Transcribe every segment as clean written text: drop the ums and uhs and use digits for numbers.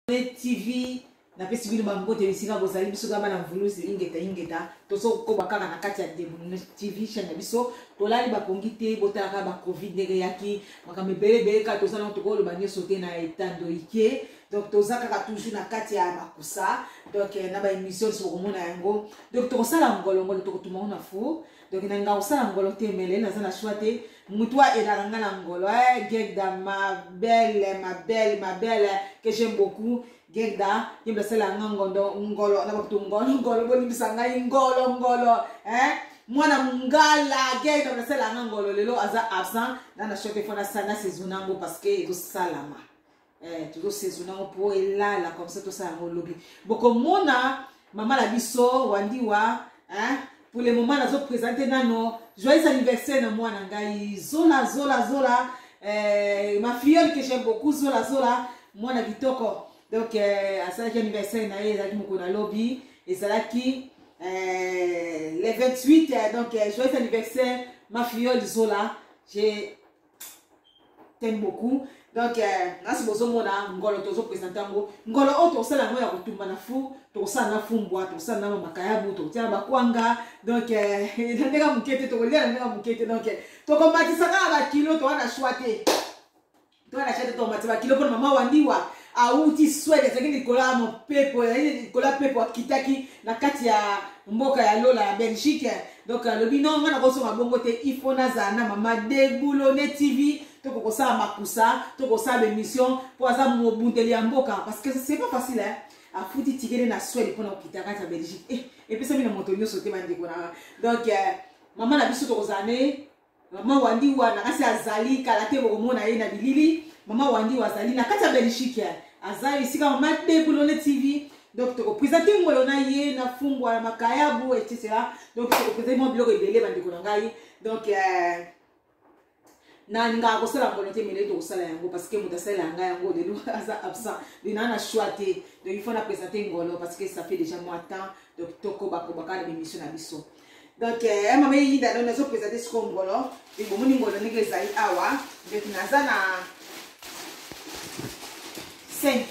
TV na pesi bino bambote bisika bozali biso kama na vulusi ingeta tozo ko bakaka na kati ya TV chaîne biso tolali bakongi te botaka ba covid ndenge yaki makambe belebele ka tozana tokolo banyo sote na etando ike donc tozaka toujours na kati ya makusa donc na ba émission sur komona yango donc tokosala ngolongolo tokotuma na fu donc na nga osala ngolo te mele na zana choite mutwa elanga na ngolo Gegda ma belle que j'aime beaucoup Gegda yimba sala ngondo ngolo na baktu ngolo boni bisanga ngolo mwana mungala Gegda na sala ngolo lelo aza absent na choite fona sana sezunango parce que eko salama toujours sezunango po elala comme ça to ça ngolobi boko mona mama la biso wandiwa pour le moment nazo présenter nano joyeux anniversaire na mwana ngai zola ma filleule que j'aime beaucoup zola mwana kitoko donc asalaki anniversaire na ye ezalaki moko na lobby ezalaki le 28 donc joyeux anniversaire ma filleule Zola, je t'aime beaucoup. Donc nasi bozo mona ngolo tozo présenter ngo ngolo auto sala ngo ya kutumba na fu to sana fumbwa to sana makayabu to tia bakwanga donc ndeka mukete to kolia ndeka mukete donc to komatisa ka ba kilo to ana shwate to ana shwate to matisa ba kilo pour mama wandiwa auti swede sakini kola mo pepo kola pepo kitaki na kati ya mboka ya Lola ya Belgique donc le binon ngana ko so mabongo te ifona zana mama Deboulonné TV to ko sa makusa to ko sa émission pour ça mo bundeli ya mboka parce que c'est pas facile à fouti tigere na Suède pour na kitaka ta Belgique et puis ça mina motonyo sauter bandi kona donc maman na biso to ko zane mama wandiwa na kasi azali kala te bo mona ye na bilili mama wandiwa azali na kati ya Belgique azali sika mama Deboulonné TV donc to ko présenter ngolo na ye na fumbwa na makayabu etc donc to ko présenter mo blog ebele bandi kona ngai donc na nga ko sala ngolo te mele to sala yango parce que mutasala nga yango de lo aza absent dina na choité donc il faut na présenter ngolo parce que ça fait déjà mois temps donc toko bako bakala émission na biso donc mama yida donc nazo présenter ce ngolo et bon moni ngolo ne gezali awa donc naza na 5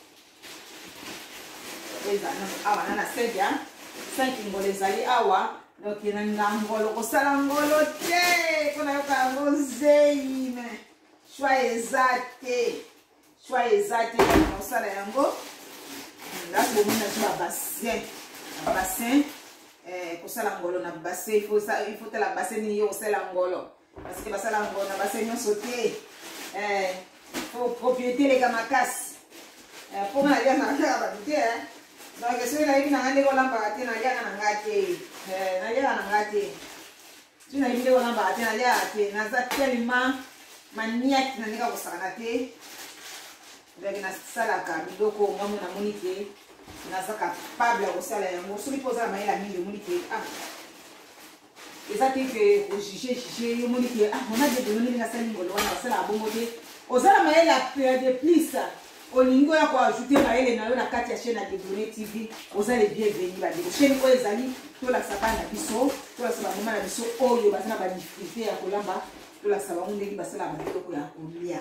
awa na 7 ya 5 ngolo ezali awa donc il y a un ngolo ko sala ngolo te kona yoka ngozei me choix ezate ko sala yango là bo mona ba bassin ko sala ngolo na bassin il faut la bassin ni yo sala ngolo parce que ba sala ngolo na bassin yo sauter faut propriété les gamakas pour na ya na ba te donc c'est là il na ngande ko lamba te na ya na ngate na ya na ngate tuna ile wana ba te na ya te na za tellement maniaque na nika ko sakana te donc na sala ka bidoko ngamu na monite na za capable ko sala yango so lipoza ma ila mingi monite ezati que au juger yo monite on a des données na sala ngolo wana sala bongo te ozala ma ila de plus olingo ya ko ajouter na ele na yo na kati ya chaîne ya Deboulonné TV ozale bienvenue ba de chaîne ko ezali to la sabana biso to la sabana mama na biso oyo bazana ba difficulté ya kolamba to la sabana ndeki basala ba biloko ya kolia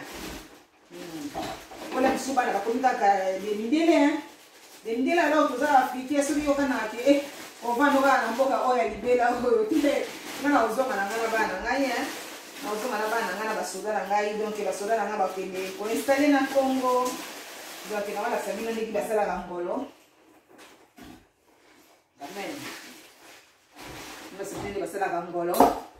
wala biso bana ba komika ka de mindele la to za afrique so biyo kana ke on va no na mboka oya libela oyo tile na ozonga na ngana bana ngai na ozonga na bana ngana basoda na ngai donc basoda na ngaba kende ko installer na Congo donc na wala sabina ndiki basala ka ngolo amen nous sommes basala ka ngolo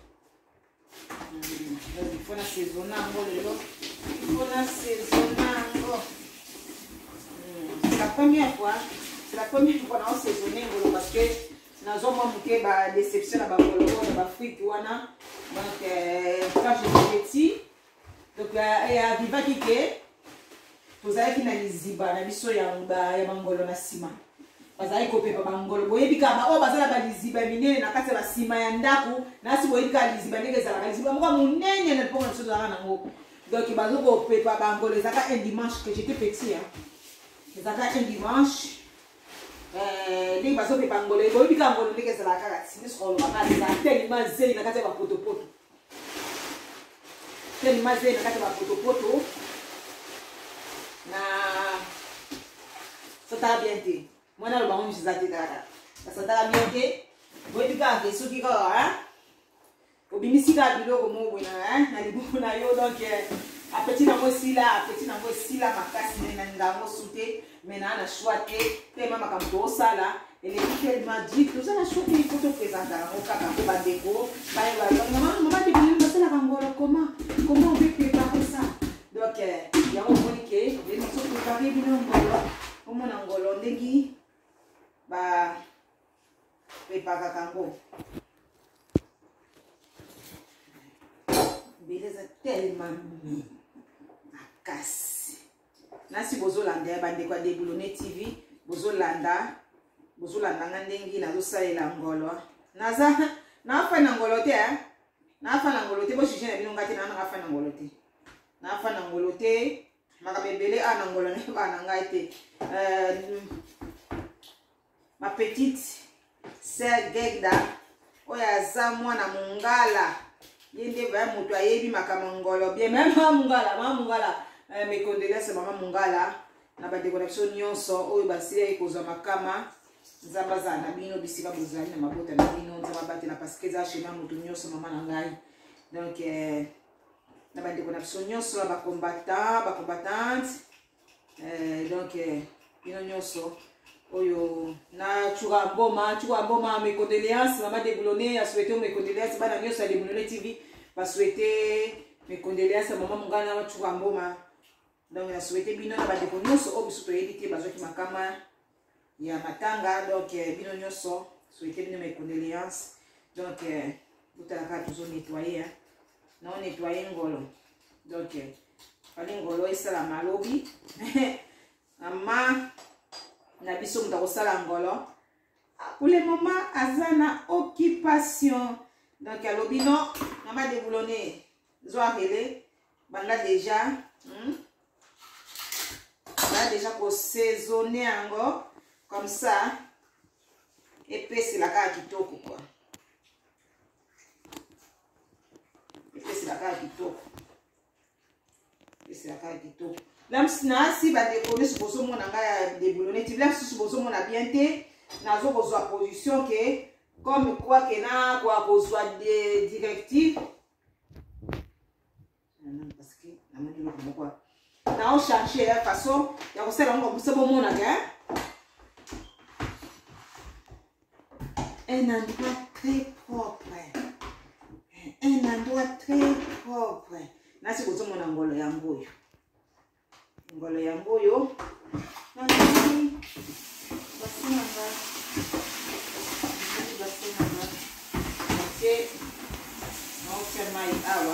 il faut na saisonango lelo il faut na saisonango c'est la première fois na saisonner ngolo parce que nazo mo muke ba déception na ba ngolo na ba fruit wana donc quand j'étais petit donc ya viva kike tozalaki na liziba na biso ya bangolo na sima bazali kopepa bangolo boyebika ba o bazala ba liziba minene na kati ba sima ya ndaku nasi boyebika liziba ndenge ezalaka liziba moko munene na pongo so zalaka nango donc bazo kopepa bangolo ezaka un dimanche que j'étais petit ezaka un dimanche ndenge bazo pepa ngolo boyebika ngolo ndenge ezalaka kati nisolo bakati za tellement zeli na kati ya potopoto tellement zeli na kati ya potopoto na tala bien te. Moi na le bango je zate dara. Ça tala bien te. Boy du gars que soki ko hein. Obimisi ka biloko mo wena hein na libuku na yo donc apeti na mo sila makasi na ndango sute mena na choite te mama kamto sala elle est tellement dit tout ça la choite il faut te présenter au kaka ko bandeko ba maman te bien passer la kangolo comment on peut préparer ça donc il y a un moment que les nous sommes préparés bien ngolo comme on ngolo ndegi ba préparer kango beleza tellement makasi nasi bozolanda bandeko ya Deboulonné TV bozolanda nga ndenge nazosalela ngolo nafa na ngolo te bo jije na bino ngati nafa na ngolo te nafa na ngolo te makabebele na ngolo ne bana ngai te ma petite sœur Gegda oya za mwana mungala yende ba moto ayebi makamangolo bien même mama mungala mes condoléances mama mungala na ba décoration nyonso oyo basile ekozwa makama nzamba za na bino bisika bozali na mabota na bino nzamba batela parce que za chemin moto nyonso mama na ngai donc na ba décoration nyonso ba combattantes donc bino nyonso oyo na chura mboma mes condoléances mama Deboulonné a souhaité mes condoléances bana nyonso ya Deboulonné TV ba souhaité mes condoléances mama mungana na chura mboma donc na souhaité bino na ba deko nyonso o biso to yedite bazoki makama ya matanga donc bino nyonso souhaité bino mes condoléances donc utalaka toujours nettoyer non nettoyer ngolo donc fali ngolo esala malobi mama na biso muta kosala ngolo pour le moment azana occupation donc alobi non mama Deboulonné zoarele banga déjà déjà pour saisonner encore comme ça et puis c'est la carte kitoko quoi et puis c'est la carte kitoko et c'est la carte kitoko là si ba décoller sur boso mon anga Deboulonné TV là sur boso mon bien té nazo kozwa position que comme quoi que na quoi kozwa des directives parce que na moni le quoi na on chercher la façon ya ko sala ngo c'est bon mon anga un endroit très propre nasi bozo mon ngolo ya ngoyo nani basinanga ok no mai awa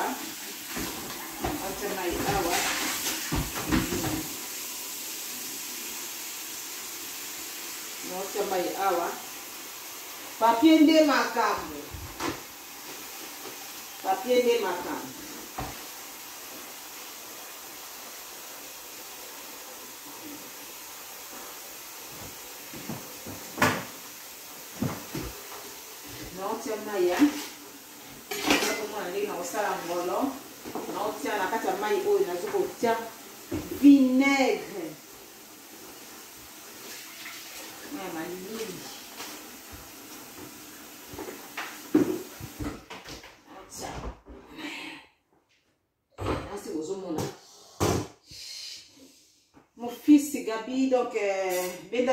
papier nde makambo no maya kama ndenge na osala ngolo na otia na kati ya mai oyo nazo kotia vinaigre malili mon fils Gabi donc benda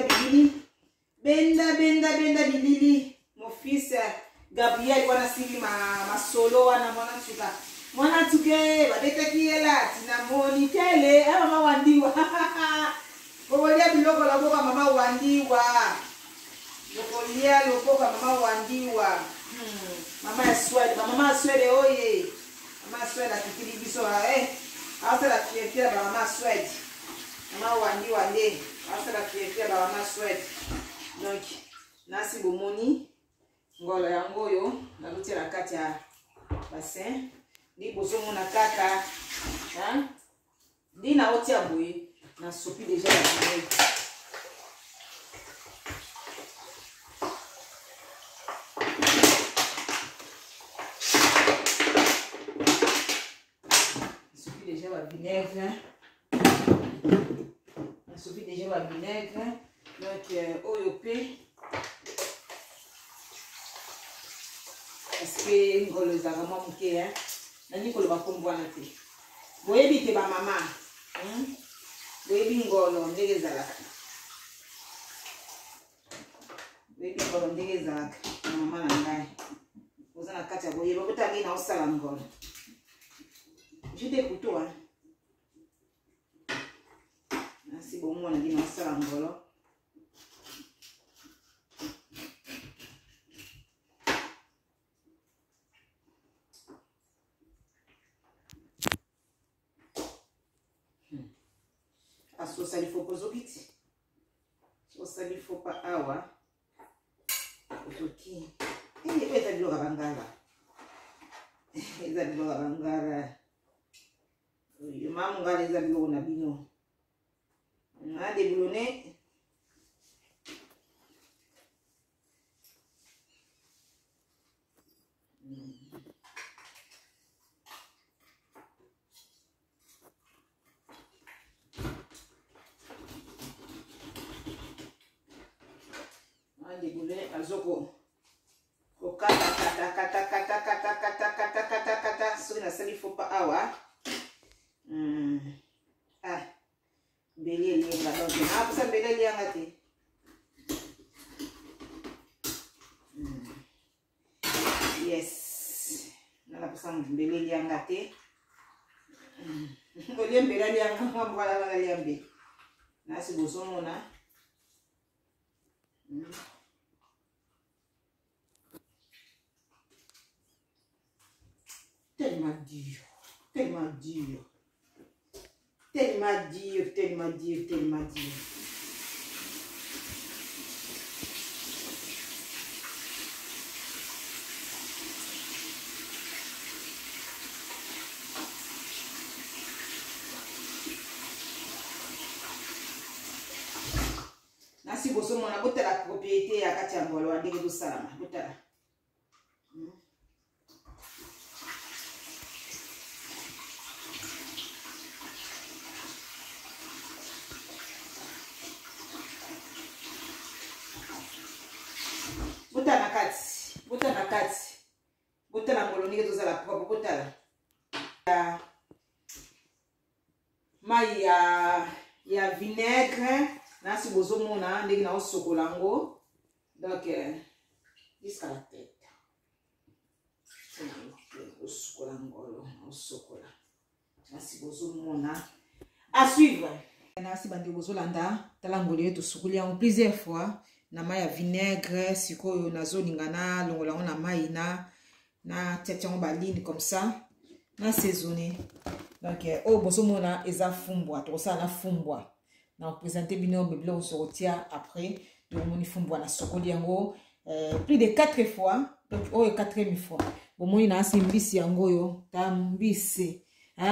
bilili mon fils Gabriel wana sili ma solo wana mwana tuke badetaki ela tina moni tele mama wandiwa bokolia biloko la boka mama wandiwa mama ya Swede oye mama Swede akikili biso asala fiefia ba mama Swede mama wandiwa nde asala fiefia ba mama Swede donc nasi bomoni ngolo yango oyo nalutia na kati ya bassin ndi boso mona kaka ndi na otia boye na sopi déjà ya vinaigre sopi déjà ba vinaigre Donc oyo pe parce que ngolo ezalaka mwa moke nani koloba nkombo wana te boyebi te bamama boyebi ngolo ndenge ezalaka boyebi ngolo ndenge ezalaka na mama na ngai oza na kati ya boyeba botangi na osala ngolo jete kuto nasi bomona ngi na osala ngolo osali fo pozokiti osali fo pa awa otoki eza biloko bangala eza biloko bangala oyo mamungala eza biloko na bino na debulone azoko kata soki nasali fo pa awa mbeli elienga donc naposa mbeli elianga te yes nanaposa mbeli elianga te olie mbeli elianga mambwala bana lia mbeli nasi bozomona tellement dur, tellement dur, tellement dur, tellement dur, tellement dur. Nasi boso mona botala propriété ya kati ya ngolo ndenge tosalama botala. Botala ngolo ndenge tozala propre botala mai ya vinaigre nasi bozomona ndenge na osokola ngo donc jusqu'à la tête osokola ngolo osokola nasi bozomona à suivre nasi bande bozolanda tala ngolo yetu sukuli yango plusieurs fois na mai ya vinaigre sikoyo nazolinga na longola ngo na mai na tiatiango baline comme ça na saisonné donc oyo bozomona eza fumbwa tokosala na fumbwa na présenter bino biloko sokotia après tomoni fumbwa na sokoli yango plus de 4 fois donc oyo 4e fois bomoni na asi mbisi yango oyo ta mbisi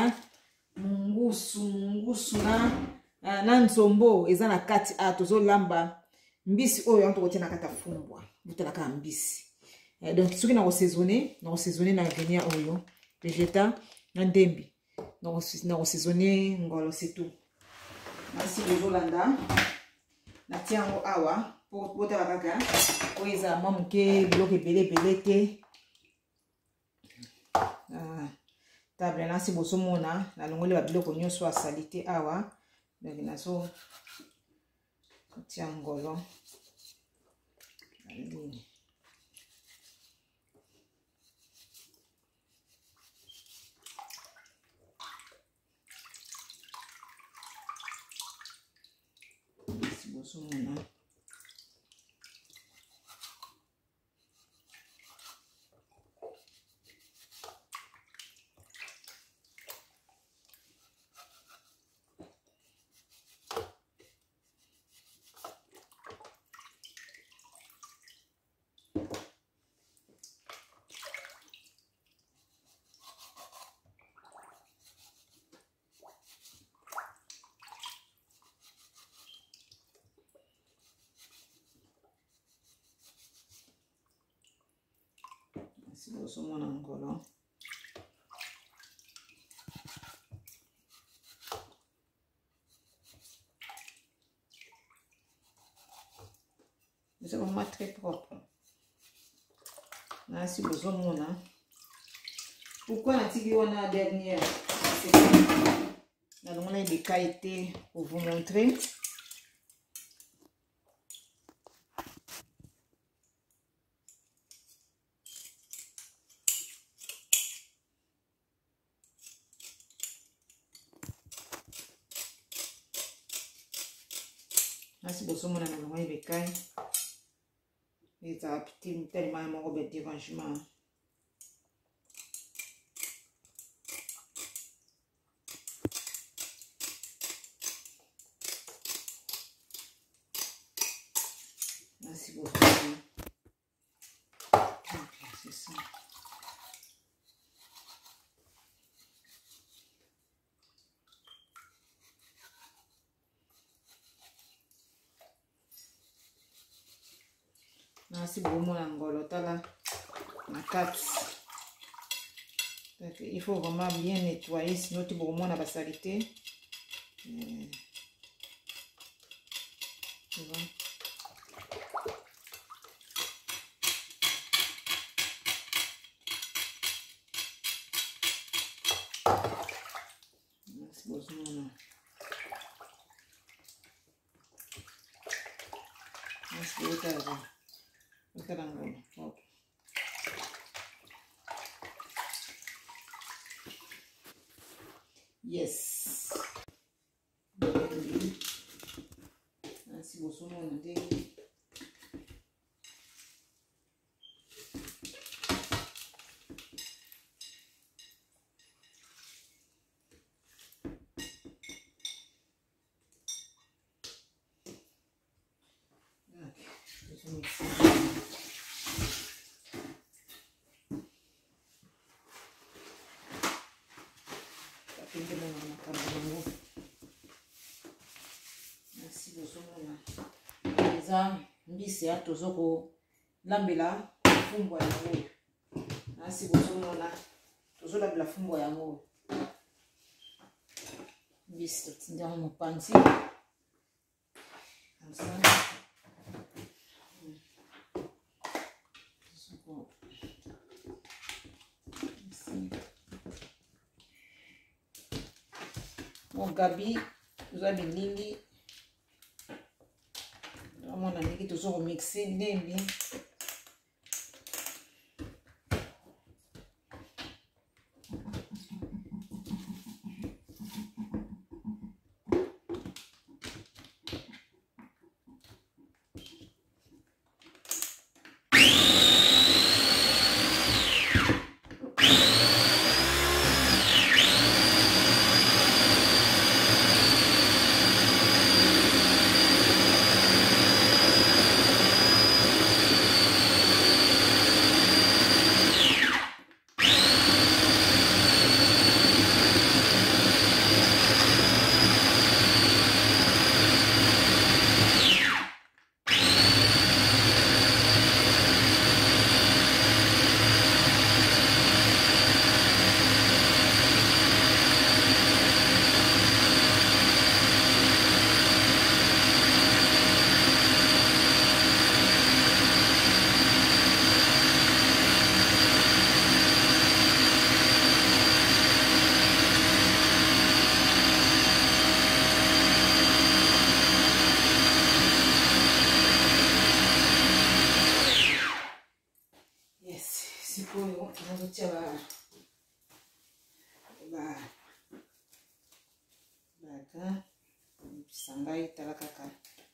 mungusu na nzombo eza na kati tozolamba mbisi oyo yango tokotia na kati ya fumbwa botalaka mbisi donc soki na kosaisonner na venia oyo vegeta na ndembi na kosaisonner ngolo c'est tout nasi bozolanda natia yango awa po botala kaka oyo eza mwa moke biloko ebele te table nasi bozomona nalongoli babiloko nyonso asali te awa donc nazo kotia ngolo aline bozomona bozomona ngolo C'est vraiment très propre. Là, si vous avez pourquoi on a dernière? Donc, on a des qualités pour vous montrer. Merci beaucoup, mon ami. Et ça a petit tellement mon robot de dérangement. Merci beaucoup. Ok, c'est ça. Merci beaucoup, mon angolo. Ma carte. Il faut vraiment bien nettoyer, sinon tu vas la saleté. Tu vois? Merci beaucoup. Merci beaucoup. Okay. Yes. Merci beaucoup, mon ami. Merci beaucoup. Mbisi ya tozoko lambela fumbo ya ngo. Merci beaucoup. Tozo lambela fumbo ya ngo. Mbisi tinda mo panzi. Comme ça. Mon gabi, vous avez lili. On a mis toujours mixé bien. Sangai talakaka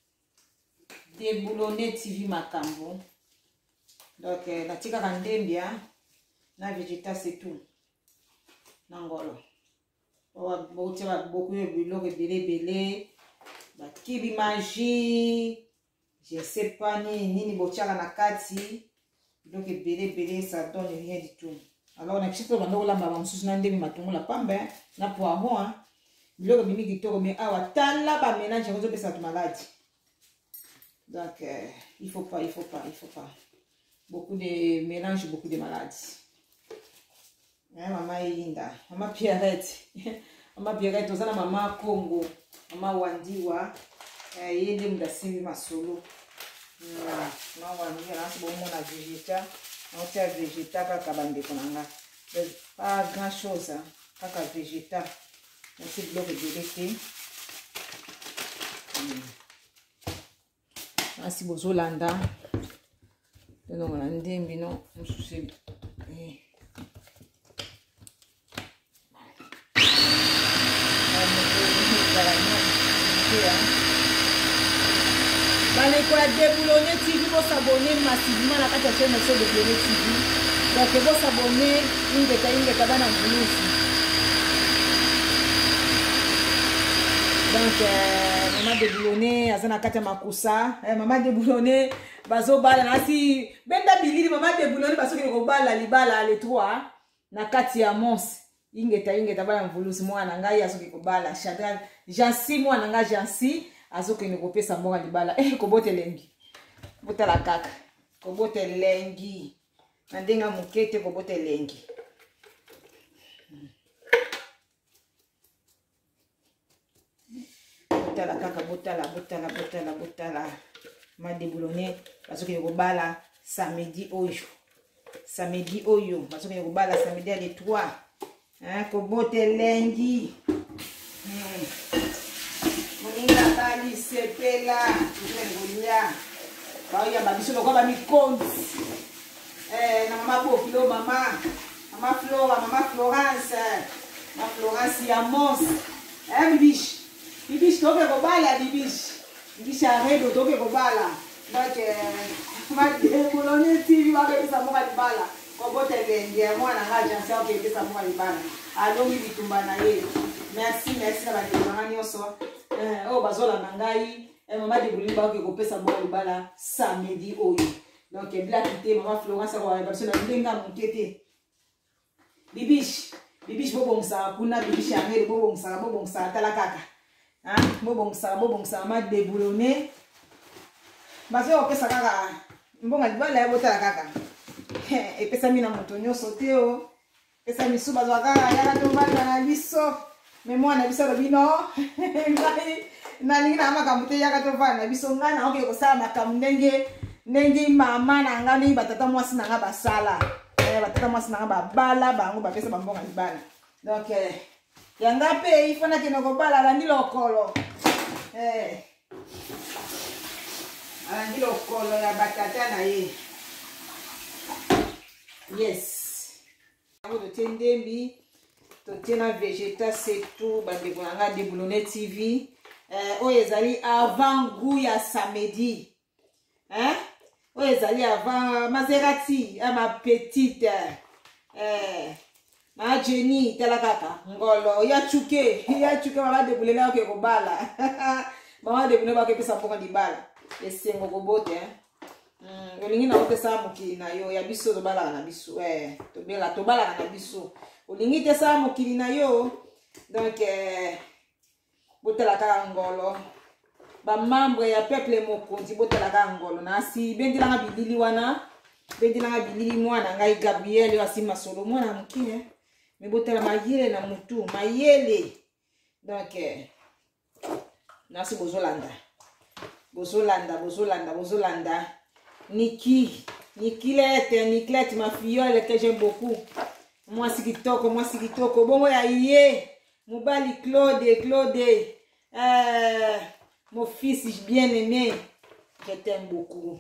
déboulonné TV makambo. Donc la tika kandembia na végétal c'est tout. Nangolo. Owa bote ba beaucoup de biloko belé ba kibi magie. Je sais pas ni bochaka na kati. Donc belé ça donne rien du tout. Alors on a chiko bando la mama msusu na ndemi matungu la pambe na poireau. Biloko bimi kitoko mais awa tala ba ménage ko pesa tu malade. Donc il faut pas. Beaucoup de mélange, beaucoup de maladies. Maman Linda, maman Pierrette. Maman Pierrette, ozana maman Congo, maman Wandiwa, yende muda simbi masolo. Non, on a végétal. On tient végétal kaka bandeko nanga. Pas grand chose, hein. Kaka végétal. On se bloque de l'été. Asi bozolanda. Donc on a ndembi non, on se Bale kwa Déboulonné TV, vous s'abonner massivement à la chaîne de Déboulonné TV. Donc vous s'abonner, ingeka bana mvulusi. Donc maman Déboulonné azana kata makusa, maman Déboulonné bazo bala nasi benda bilili maman Déboulonné baso ko bala libala les trois na kati ya mons. Ingeta bana mvulusi mwana ngai asoki ko bala Shadrach Jansi mwana ngai Jansi azoke ni kopesa mbonga libala kobote lengi botala kaka kobote lengi na ndenga mukete kobote lengi botala kaka botala ma Déboulonné azoke ni kobala samedi oyo azoke ni kobala samedi à l'étoile kobote lengi Moninga bali sepela ngolia baoya babiso lokwa ba mikonzi na mama Bokilo mama Flora mama Florence ya Mons bibish toke kobala bibish arredo toke kobala donc ma Déboulonné TV ba pesa moka libala kobote lenge mwana ngaja nsa ke pesa moka libala alongi bitumba na ye merci na ba nyonso oh bazola nangai maman Déboulonné ba ke kopesa moka libala samedi oyo donc bila kité maman Florence ko ba sona ndenga mukete bibish bobongsa kuna bibish angere bobongsa tala kaka bobongsa ma Déboulonné bazo kopesa kaka mbonga libala ya botala kaka epesa mina moto nyonso te o pesa misu bazwa kaka yaka to bana na biso me mwana biso bino nalingi na makambo te yaka to bana biso ngana oke kosala makambo ndenge mama na ngani batata mwasi na nga basala batata mwasi na nga babala bango bapesa bambonga libala donc yanga pe ifana ke nokobala alandi lokolo alandi lokolo ya batata na ye yes to tendembi to tena végétal c'est tout bandeko nanga Déboulonné TV oyo ezali avant goût ya samedi oyo ezali avant Maserati ma petite ma Jenny tala kaka ngolo ya chuke mama Déboulonné oke kobala mama Déboulonné ba kepesa mponga libala esengo kobote olingi na opesa mokili na yo ya biso tobalaka na biso tobalaka na biso olingi te sa mokili na yo donc botelaka ngolo bamembre ya peuple mokonzi botelaka ngolo nasi bendelanga bilili wana bendelanga bilili mwana ngai Gabriel asi masolo mwana mokie me botela mayele na mutu mayele donc nasi bozolanda Nicolette, ma filleule que j'aime beaucoup. Moi c'est kitoko. Bon ya yé. Mobali Claude. Mon fils bien aimé. Je t'aime beaucoup.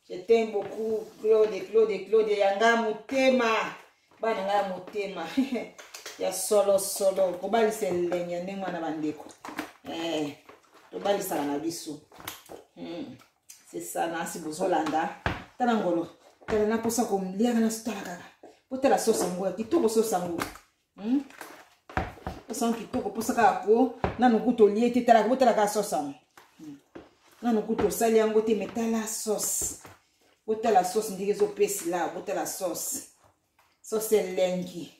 Claude. Yanga mutema. Bana nga mutema. Ya solo. Kobali selenya ne mwana bandeko. Tobali sala na biso. C'est ça, nasi bozolanda. Tala ngolo. Tala na posa ko mlia na stala kaka. Potela sosa ngo, kitoko sosa ngo. Posa kitoko posa ka ko na nukuto liete tala botela ka sosa. Na nukuto sali yango te metala sauce. Botela sauce ndike zo pesi la, botela sauce. Sauce lengi.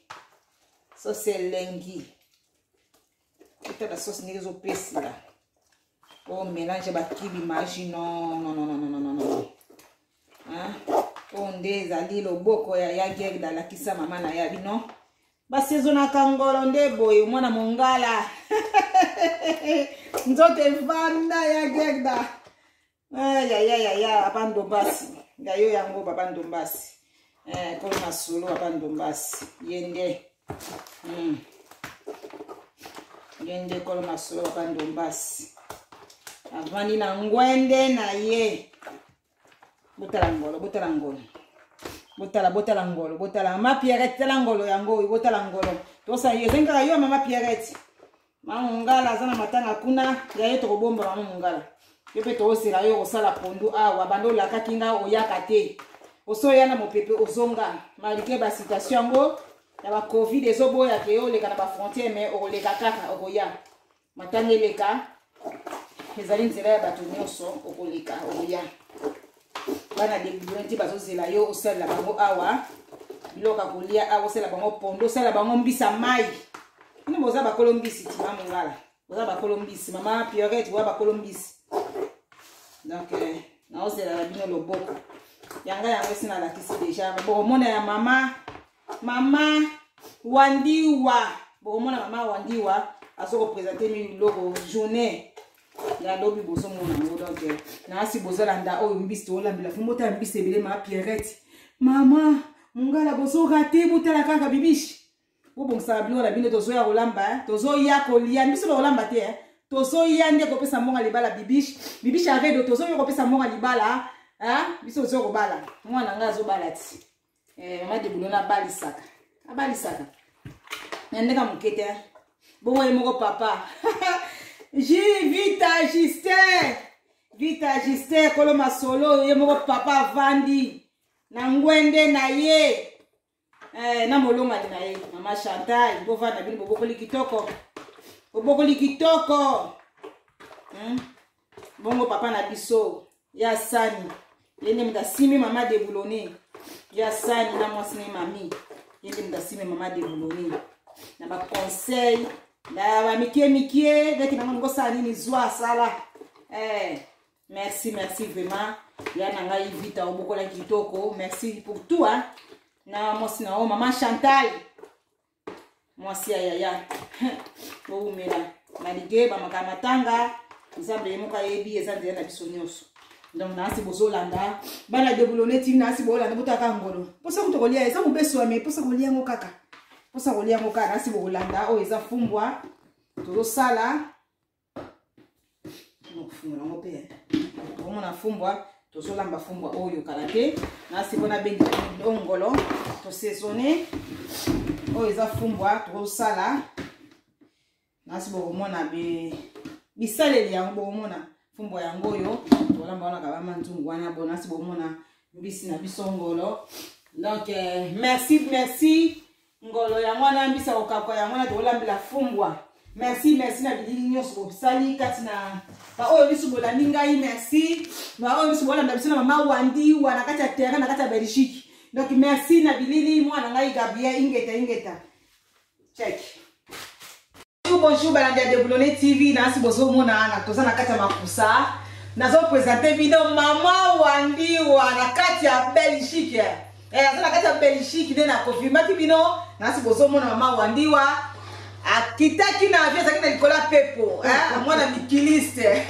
Botela sauce ndike zo pesi la. Oh, mélange bakibi maji non. Onde zali loboko ya Gerda la kisa mama na ya bino. Basezo na kangolo nde boy mwana mongala. Nzote vanda ya Gerda. ya papa ndombasi ya yo yango papa ndombasi kolo masolo papa ndombasi yende yende kolo masolo papa ndombasi avandi na ngwende na ye botala ngolo botala ngolo botala mama Pierrette tala ngolo yango botala ngolo tosa ye zenga yo mama Pierrette mama ngala azana matanga kuna ya yeto kobomba mama ngala yo pe tosira yo kosala pondu awa bando la kakinga oyaka te osoya na mopepe ozonga malike ba citation yango ya ba covid ezoboya ke yo leka na ba frontière mais oleka kaka okoya matanga eleka ezali nzela ya bato nyonso okoleka okoya bana de bulenti bazozela yo osala bango awa biloka kolia awa osala bango pondo osala bango mbisa mai ino boza bakolo mbisi ti mama ngala boza bakolo mbisi mama Pierrette boza bakolo mbisi donc na osela la bino loboko yanga yango sina la kisi déjà bomona ya mama Wandiwa bomona mama Wandiwa azo représenter mi logo journée ya lobi bozo mona ngo donc na si bozala nda oyo mbisi to lambila fumota mbisi ebele ma Pierrette mama mungala bozo raté botala kaka bibishi bobo msabilo la bino tozo ya kolamba tozo ya kolia mbisi lo kolamba te tozo ya nde kopesa monga libala bibishi avedo tozo yo kopesa monga libala biso zo kobala mwana nga zo bala ti mama de bulona abalisaka ndeka mukete bongo moko papa Vita Justin kolo masolo ye moko papa vandi na ngwende na ye na molonga na ye mama Chantal bo vanda bino bobokoli kitoko bongo papa na biso ya sani yende mtasimi mama de bulone ya sani na mwasine mami yende mtasimi mama de bulone na ba conseil na ba mikie dès que na ngo sali ni zwa sala merci vraiment ya na ngai Vita obokola kitoko merci pour tout na mwasine o mama Chantal mwasi ya boumela malike ba makamatanga nzambe moka yebi ezande na biso nyonso donc na si bozolanda bana de bulone ti na si bolanda botaka ngolo posa kutokolia eza mubeso ame posa kolia ngo kaka na si bolanda o eza fumbwa tozo sala no fumbwa ngo pe o mona fumbwa tozo lamba fumbwa oyo kalake na si bona bengi ngolo to saisonner o eza fumbwa tozo sala na si bomona be bisaleli yango bomona fumbo yango yo tolamba wana kabama nzungu wana bona si bomona mbisi na biso ngolo donc merci ngolo ya mwana mbisa okako ya mwana tolambela fumbwa merci na bilili nyonso bosali kati na ba oyo biso bolandi ngai merci ba oyo biso bolanda biso na mama Wandiwa na kati ya terrain na kati ya Belgique donc merci na bilili mwana ngai Gabriel ingeta check. Bonjour balanda de Bulone TV na si bozo mona na toza na kati ya makusa nazo présenter vidéo mama Wandiwa na kati ya Belgique na kati ya Belgique de na confirmati bino na si bozo mona mama Wandiwa akitaki na avion zakina likola pepo mwana mikiliste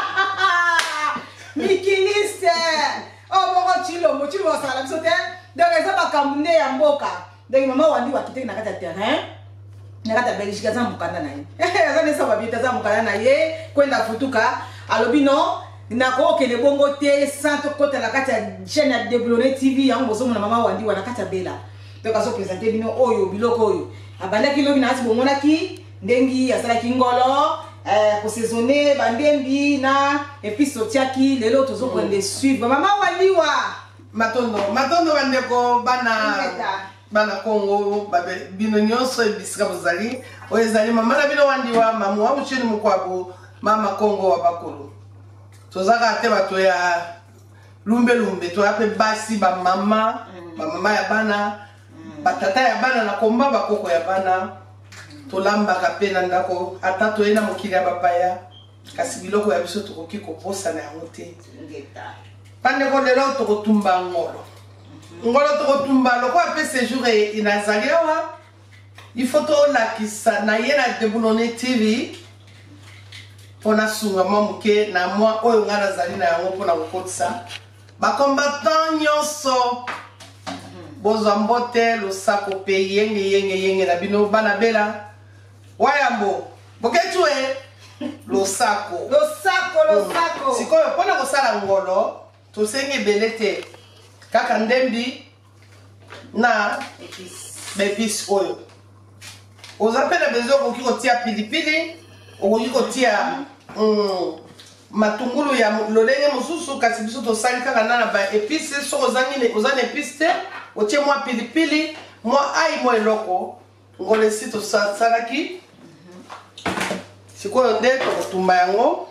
bongo chilo sala biso te donc eza bakamune ya mboka donc mama Wandiwa akitaki na kati ya terrain nakata Belgique za mukanda na ye azane sa babita za mukanda na ye kwenda futuka alobino nako kele bongo te santo kota na kati ya chaîne de Bulone TV yango bozomo na mama Wandiwa na kati ya Bela donc azo présenter bino oyo biloko oyo abandaki lobi na asi bomonaki ndengi asalaki ngolo ko saisonner bandembi na epice otiaki lelo tozo prendre suivre mama Wandiwa matondo bandeko bana Kongo bino nyonso ebisika bozali oyezali mama na bino Wandiwa mamu wa ucheni mukwabo mama Kongo wa bakolo tozaka te bato ya lumbe to ape basi ba mama ya bana batata ya bana na komba bakoko ya bana tolamba kapena ndako ata toyena mokili ya bapaya kasi biloko ya biso tokoki koposa na yango te pande ko lelo tokotumba ngolo tokotumba loko ape séjour inazali awa il faut to lakisa na yena de Bulone TV pona sunga momuke na moi oyo ngana zali na yango pona kokotisa ba combattant nyonso bozwa mbote losako pe yenge na bino bana bela wayambo boketue losako sikoyo pona kosala ngolo tosenge ebele te kaka ndembi na bepisi oyo oza mpe na bezo okoki kotia pilipili okoki kotia matungulu ya lolenge mosusu kasi biso tosali kaka na baepise soki oza na epise te otie mwa pilipili mwa ai mwa eloko ngolo esi tosalaki sikoyo nde tokotumba yango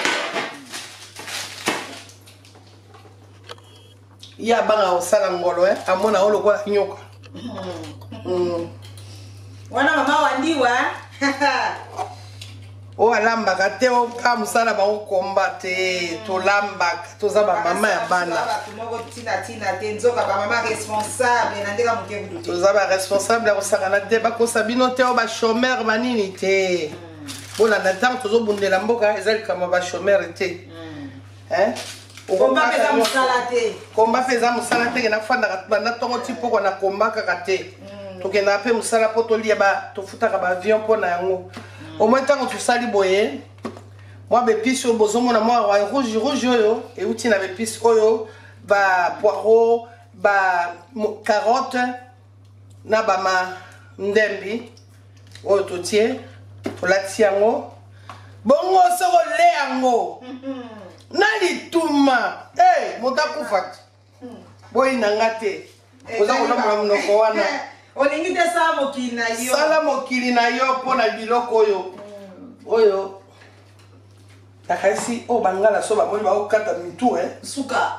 ya banga osala ngolo amona o lokola nyoka wana mama wandiwa o alambaka te oka mosala baokomba te tolambaka toza bamama ya bana toza baresponsable ya kosakana te bakosa bino te o bachomere banini te bolanda ntango tozobundela mboka eza likambo ya bachomere te komba mpe eza mosala te kena kofandaka banda ntongo ti poko na komba kaka te tokendaka mpe mosala mpo tolia tofutaka baavion mpo na yango omoi ntango tosali boye mwa bepisi oyo bozomona mwa rouge oyo euti na bepisi oyo bapoiro bacarotte na bamandembi oyo totie tolati yango bongo soko le yango na lituma moto akufa te boyinanga te oza kolombola monoko wana olingi te sala mokili na yo sala mokili na yo mpo na biloko oyo nakanisi oyo bangala so bamoni bakokata mitu suka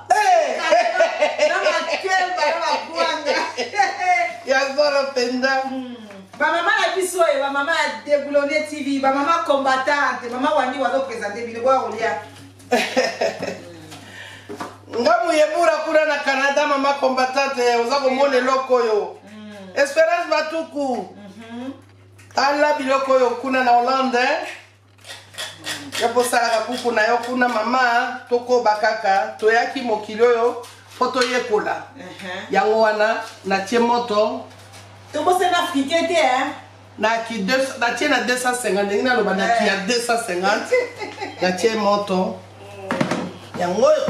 ya zoro mpenza bamama na biso oyo bamama ya Degoulonné TV bamama combattante mama wandi wazopresente biloko ya kolia nga muyebura kuna na Canada mama combattante oza komona eloko oyo Espérance Batuku ala biloko oyo kuna na Hollande ya posalaka kuku na yo kuna mama tokoba kaka toyaki mokili oyo po toyekola yango wana natie moto tobosena africain te natie na 250 ndenge naloba naki ya 250 natie moto yango oyo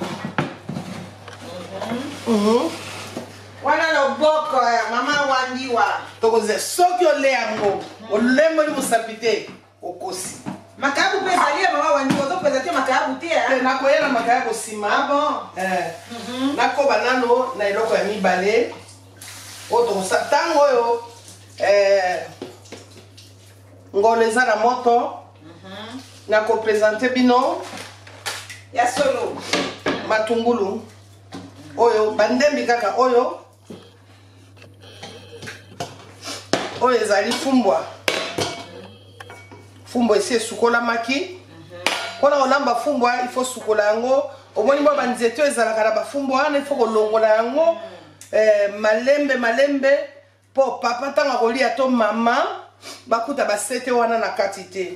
wana loboko ya mama wandiwa tokoze soki ole yango olemboli mosapi te okosi makayabu mpe ezali ya mama wandiwa ozopresente makayabu te nakoyela makayabu nsima nakoba nano na eloko ya mibale oyo tokosa ntango oyo ngolo eza na moto nakopresente bino ya solo matungulu oyo bandembi kaka oyo ezali fumbwa esi esukolamaki mpona kolamba fumbwa ifo sukola yango omoni mwa banzete oyo ezalaka na bafumbwa wana ifo kolongola yango malembe mpo papa ntango akolia to mama bakuta basete wana na kati te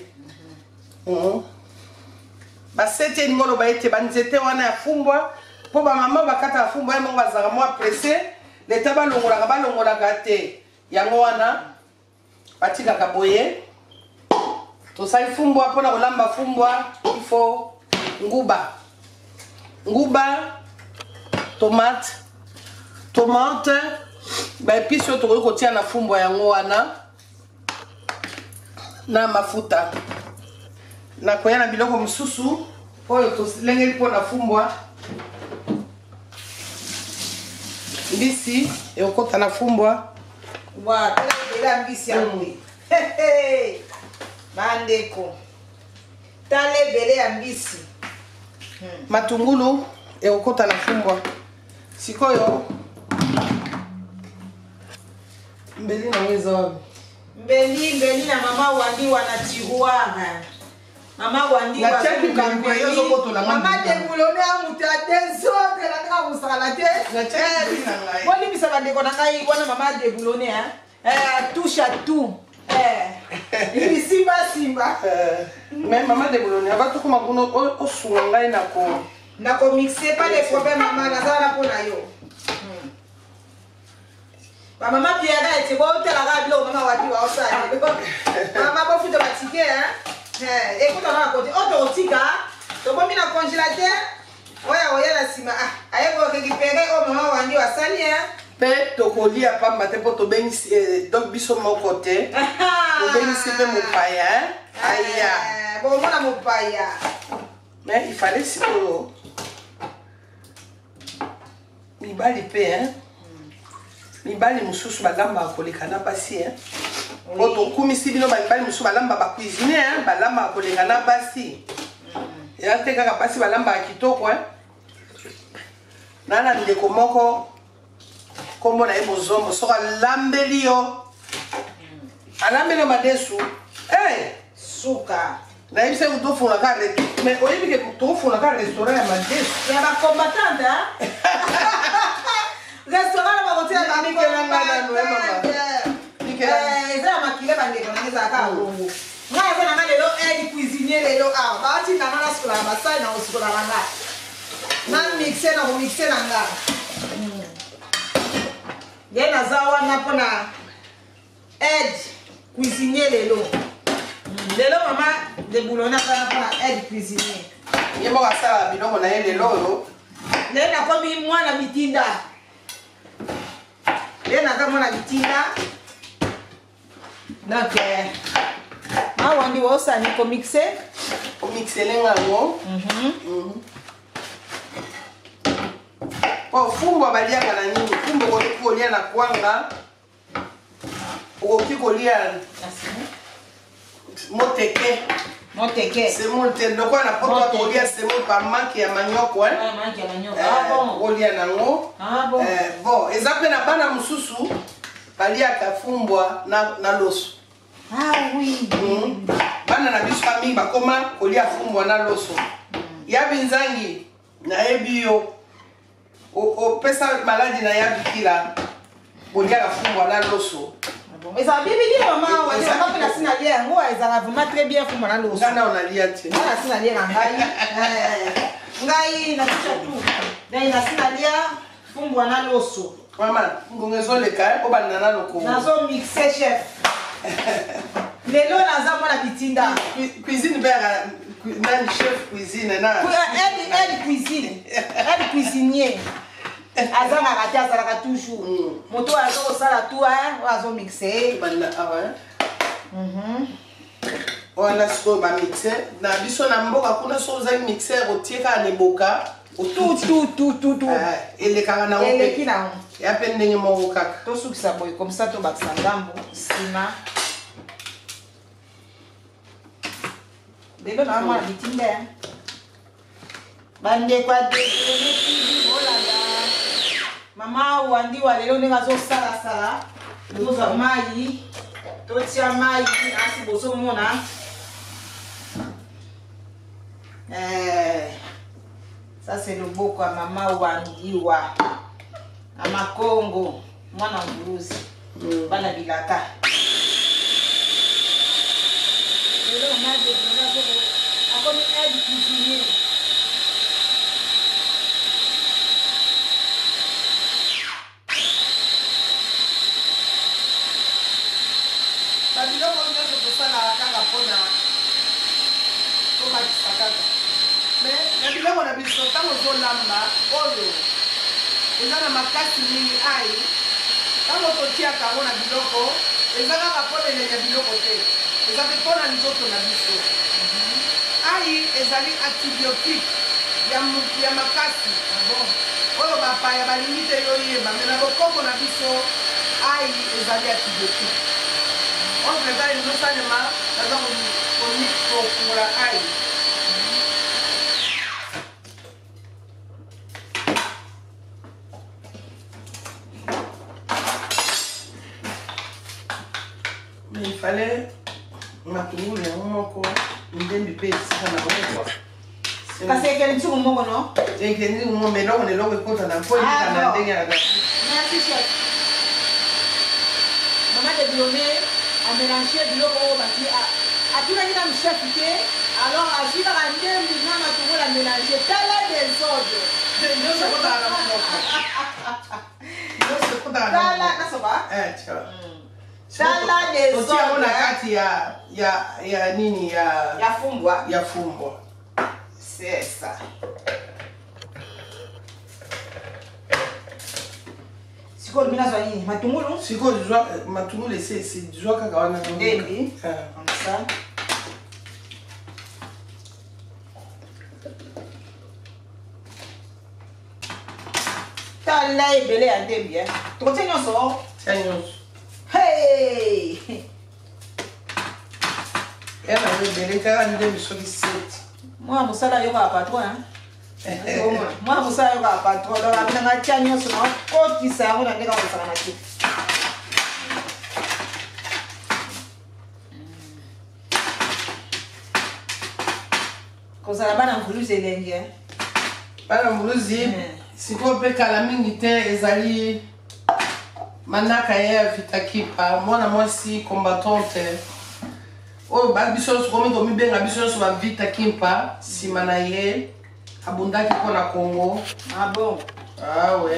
basete elingi oloba ete banzete wana ya fumbwa mpo bamama bakata ya fumbwa yango bazalaka mwa presse leta balongolaka te yango wana batikaka boye tosali fumbwa mpona kolamba fumbwa ifo nguba tomate baepisi oyo tokoki kotia na fumbwa yango wana na mafuta nakoya na biloko mosusu oyo tolengeli mpona fumbwa mbisi ekokota na fumbwa tala mbisi yango bandeko tala ebele ya mbisi matungulu ekokota na fumbwa sikoyo mbeli nango eza wapi mbeli na mama wandiwa na tiroire mama wandiwa mama Degoulonné amuta desordre na kaka kosala te bolimisa bandeko na ngai wana mama Degoulonné touche à tout Il simba simba. Mais maman de Boulogne, va tout comme au soulanga na ko. Na ko mixer pas les problèmes maman na za na ko na yo. Ba maman Pierre était bon te la radio maman wa di wa osali. Maman ba futa batike hein. Écoute on a côté autotika. To bomi na congélateur. Oya la sima aye ko récupérer au maman wa ndi wa sali hein. Pe to kolia pa matin pour to bengi donc biso mon côté. To bengi c'est mon paya. Aya. Bon moi mon paya. Mais il fallait si to mibali pe hein. Mibali mususu balamba koleka na basi hein. Oto kumisi bino mibali mususu balamba ba cuisiner hein, balamba koleka na basi. Ya te kaka basi balamba kitoko hein. Nana ndeko moko kombo na ebo zombo soka lambeli yo. Alambeli madesu. Suka. Na ibise kutofu na kare. Mais oyibi ke kutofu na kare restaurant ya madesu. Ya ba combattant hein. Restaurant ba kotia ba Nike na ngana no mama. Nike na. Eza makile ba ndeko na ngeza ka longo. Nga eza na lelo aide cuisinier lelo ba ti na na sikola ba sai na osikola nga. Na mixer na nga. Yena zawa na pona aide cuisinier lelo. Lelo mama de Boulona kana pona aide cuisinier. Yemo kasa biloko na yele lolo. Nena komi mwana bitinda. Nena kama mwana bitinda. Donc ma wandi wosa ni ko mixer. Ko mixer lengango. Oh, fumbo baliaka na nini? Fumbo kolia na kwanga. Okoki kolia moteke. Moteke. C'est mon tel donc on a pas kolia c'est mon par manque ya manioko hein. Manque ya manioko. Ah bon. Kolia nango. Ah bon. Bon, ezape na bana mususu baliaka fumbwa na loso. Ah oui. Bana na biso famille bakoma kolia fumbwa na loso. Ya binzangi na ebio. O pesa maladi na ya bikila bolia fumbwa na loso. Mais ça bibi dit maman on va pas la signaler ngo ezala vraiment très bien fumbwa na loso. Ngana on alia ti. Na signaler ngai. Ngai na tout. Ngai na signaler fumbwa na loso. Maman, ngongezo le kai ko banana loko. Nazo mixer chef. Lelo naza mwana bitinda. Cuisine vers na chef cuisine na. Elle cuisine. Elle cuisinier. Azana kati azala toujours. Moto azo sala tout hein, azo mixer. Banda awa. Ona sko ba mixer. Na biso na mboka kuna so za mixer otieka ne boka. Tout. Elle kanga na ope. Elle kina. Ya pendenge mo kaka. To sukisa boy comme ça to baksa ngambo sima. Delo na mama bitinda. Bande kwa de Holanda. Mama wandi wa lelo ndinga zo sala. Toza mai. Totia mai asi boso mona. Ça c'est le beau quoi mama wandiwa. Ama Congo, mwana nguruzi. Bana bilaka. Lelo maje kuna soko. Akomi aide cuisinier. Babilo mo nyoso tosala kaka pona. Toma kisakaka. Mais babilo na biso tango zo lamba oyo. Ezana makasi mingi ai. Tango totia kango na biloko, ezana kapone ya biloko te. Ezana pona nzoto na biso. Ai ezali antibiotique ya makasi. Bon. Oyo bapaya balimite yo yeba, mais na bokoko na biso ai ezali antibiotique. On prépare une autre aliment, dans un pour la ail. Mais il fallait matungulu ya moko ndembi pe sika na moko. Kasi ekele ntuku moko no? Ekele ntuku moko meloko neloko ekota na mponi kana ndenge ya. Merci chef. Maman de Biomé, à mélanger de l'eau au bâti. À tout le monde, chef, alors à suivre à deux minutes, on va mélanger. T'as la désordre. Ya fumbwa. C'est ça. Siko mina zwa nini? Matungulu? Siko jwa matungulu c'est jwa kaka wana. Ndembi. Comme ça. Tala ebele ya ndembi hein. Tokotie nyonso. Tia nyonso. Hey! Ela ebele kaka ndembi soki 7. Moi musala yo ka patron hein. Moi musala yo ka patron. Donc abina ngatia nyonso na kokisa yango na ndeka kosala na ti. Kozala bana mbuluzi elengi hein. Bana mbuluzi siko pe kala mingi te ezali manaka ya vitakipa mwana mwasi combattante oyo babiso komi tomibenga biso nyonso bavita kimpa nsima na ye abundaki mpo na Congo. Ah bon? Ah ouais.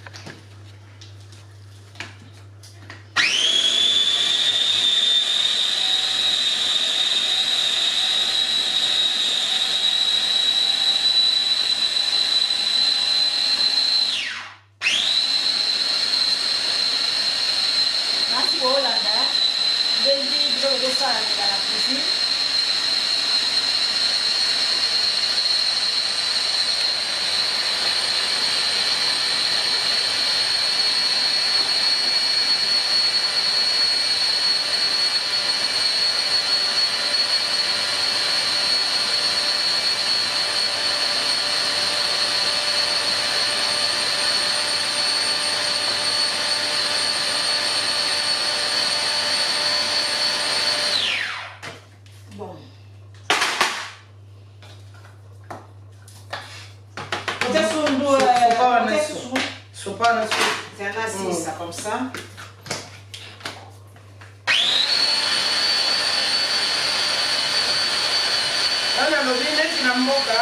Ça comme ça. Ana lobi neti na mboka.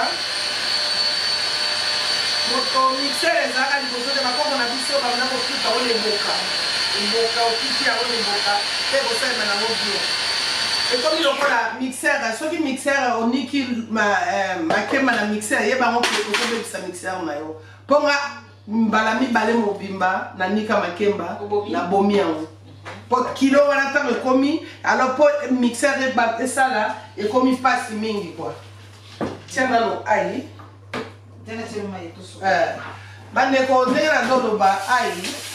Moto mixer ezaka liboso te bakoko na biso bana kokuta ole mboka. Mboka okiti ya ole mboka. Te bosema na mobio. Ekomi lokola mixer, soki mixer oniki makema na mixer yeba ngo kokobebisa mixer na yo. Ponga mbala mibale mobimba na nika makemba na bomi yango. Po kilo wana tango ekomi, alors po mixer esala ekomi pasi mingi quoi. Tiana no ai. Tena tena mai tuso. Bandeko ndenge na zoloba ai.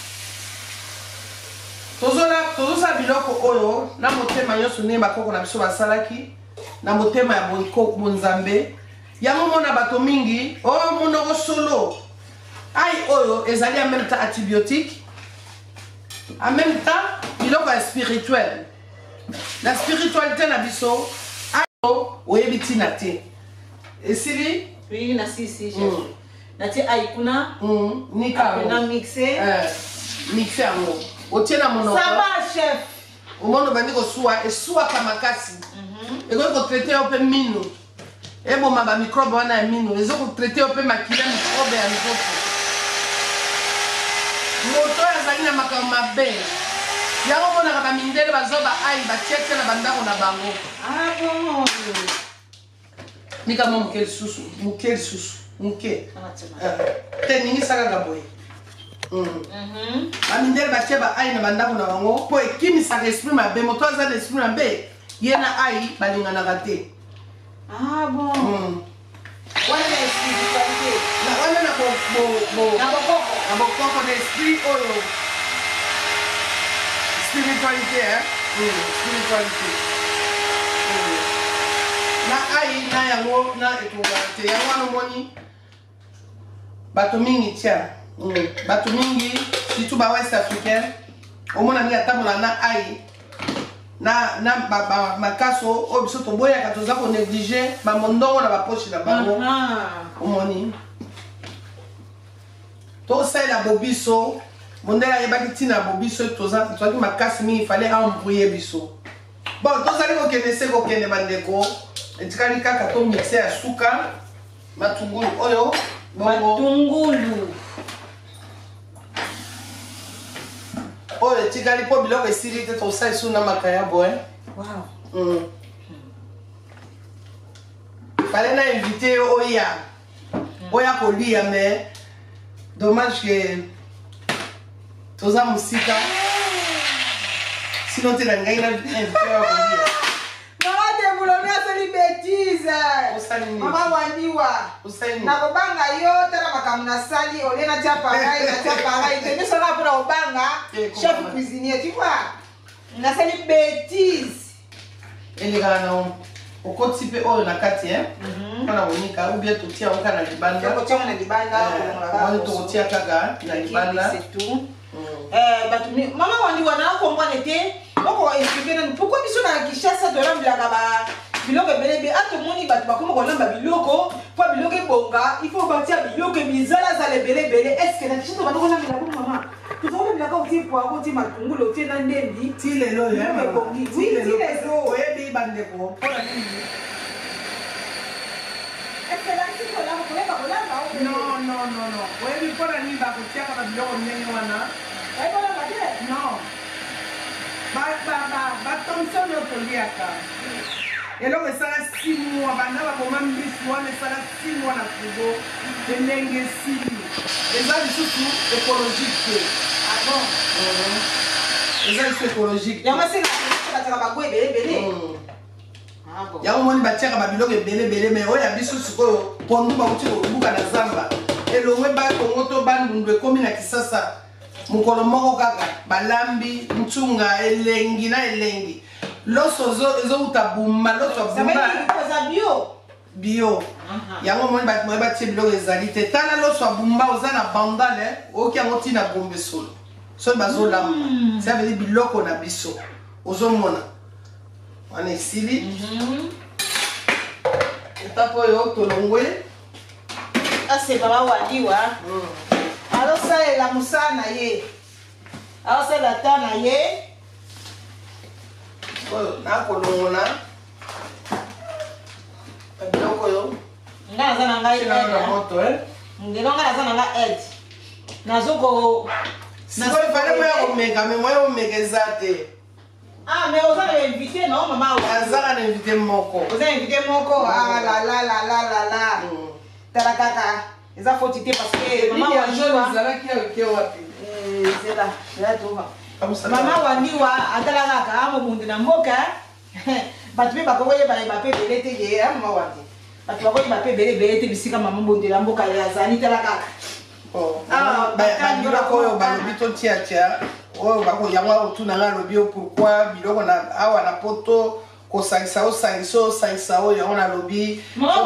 Tozosa biloko oyo na motema nyonso ne bakoko na biso basalaki na motema ya bonzambe. Yango mona bato mingi, oh monoko solo. Ai oyo ezali en même temps antibiotique. En même temps, biloko ya spirituel. La spiritualité na biso ayo oyebi na te. Esili? Oui, na si chef. Na ti ai kuna nika na mixer. Mixer yango. Otiena monoko. Ça va chef. Omono bandi ko suwa esuwa kamakasi. Eko ko traiter ope mino. Ebo maba microbe wana ya mino. Ezo ko traiter ope makila microbe ya mikopo. Moto azali na makambo mabe. Yango monaka ba mindele bazoba ai ba tcheke na bandako na bango. Ah bon. Nika mo mukel susu, muke. Te nini saka gaboy. Ba mindele ba tcheba ai na bandako na bango po ekimi sa esprit mabe, moto azali esprit mabe. Yena ai balingana gate. Ah bon. Wala na spiritualité. Wala na na bokoko na esprit oyo. Spiritualité, spiritualité. Na ai na yango na etongate yango wana moni bato mingi tia. Bato mingi surtout ba West Africain. Omona ni atambola na ai. Na makaso o biso to boya ka toza ko négliger ba mondongo na ba poche na bango. Omoni. To sala bobiso mondela yebaki tina bo biso toza toki makasi mingi il fallait embrouiller biso bon tozali kokende se kokende bandeko etikali kaka to mixe ya suka matungulu oyo matungulu oyo etikali mpo biloko esili te tosali su na makayabo wow. fallait na invité oya oya kolia mais dommage que toza musika sinon te na ngai na invité oya kolia mama de bouloni asali bêtise mama wandiwa nakobanga yo tala makambo nasali olie natia pareil te biso nga mpona kobanga chef cuisinier tu vois nasali bêtise elekaka na okoti mpe oyo na kati mpona konika ou bien totia yango kaka na libanda tokotia kaka na libanda mama wandiwa na comprendre te oko expliquer nani pourquoi biso na Kinshasa tolambelaka biloko ebele atomoni bato bakoma kolamba biloko po biloko ebonga il faut batia biloko bizalazala ebelebele estce na Kinshasa bana kolambela ko mama tozolambelaka otie poiro otie matungulu otie na ndendi ti lelo ebongi oui ti lelo oyebi bandeko mpona nini non oyebi mpona nini bakotiaka babiloko ndenge wana non bathomson oyo toliaka eloko esala 6 mois banda bakoma mbisi wana esala 6 mois na frigo ndenge esili eza lisusu écologique te eza lisusu écologique yango moni batiaka babiloko ebelebele me oyo ya biso sikoyo pondu bakuti kobuka na zamba elongwe bakongo to bandundu ekomi na Kisasa mokolo moko kaka balambi ncunga elengi na elengi loso ezouta buma loso abumba bio yango moni batie biloko ezali te tala loso abumba oza na bandale oyoki yango ntina bombe solo soki bazolamba ça veut dire biloko na biso ozomona wana esili etape oyo tolongwe asepa bawandiwa azosalela mosala na ye azosalela ta na ye oyo nakolongola biloko oyo nga naza na ngai moto ngelo nga naza na ngai aide nazoko sikoyo fale moya komeka me moya komeka eza te mais oza na invité non mama azaka na invité moko oza na invité moko la tala kaka eza foti te parce que mama wandiwa ezalaki ayoke wapi mama wandiwa atala kaka mobundi na mboka bato mpe bakokoyeba mpe ebele te ye mama wandi bato bakoyeba mpe ebele te bisika mama bondi na mboka azali tala kaka babiloko oyo balobi totiatia oyo yango akotunanga alobi o pourquoi biloko awa na poto kosangisa osangisa oyo yango nalobi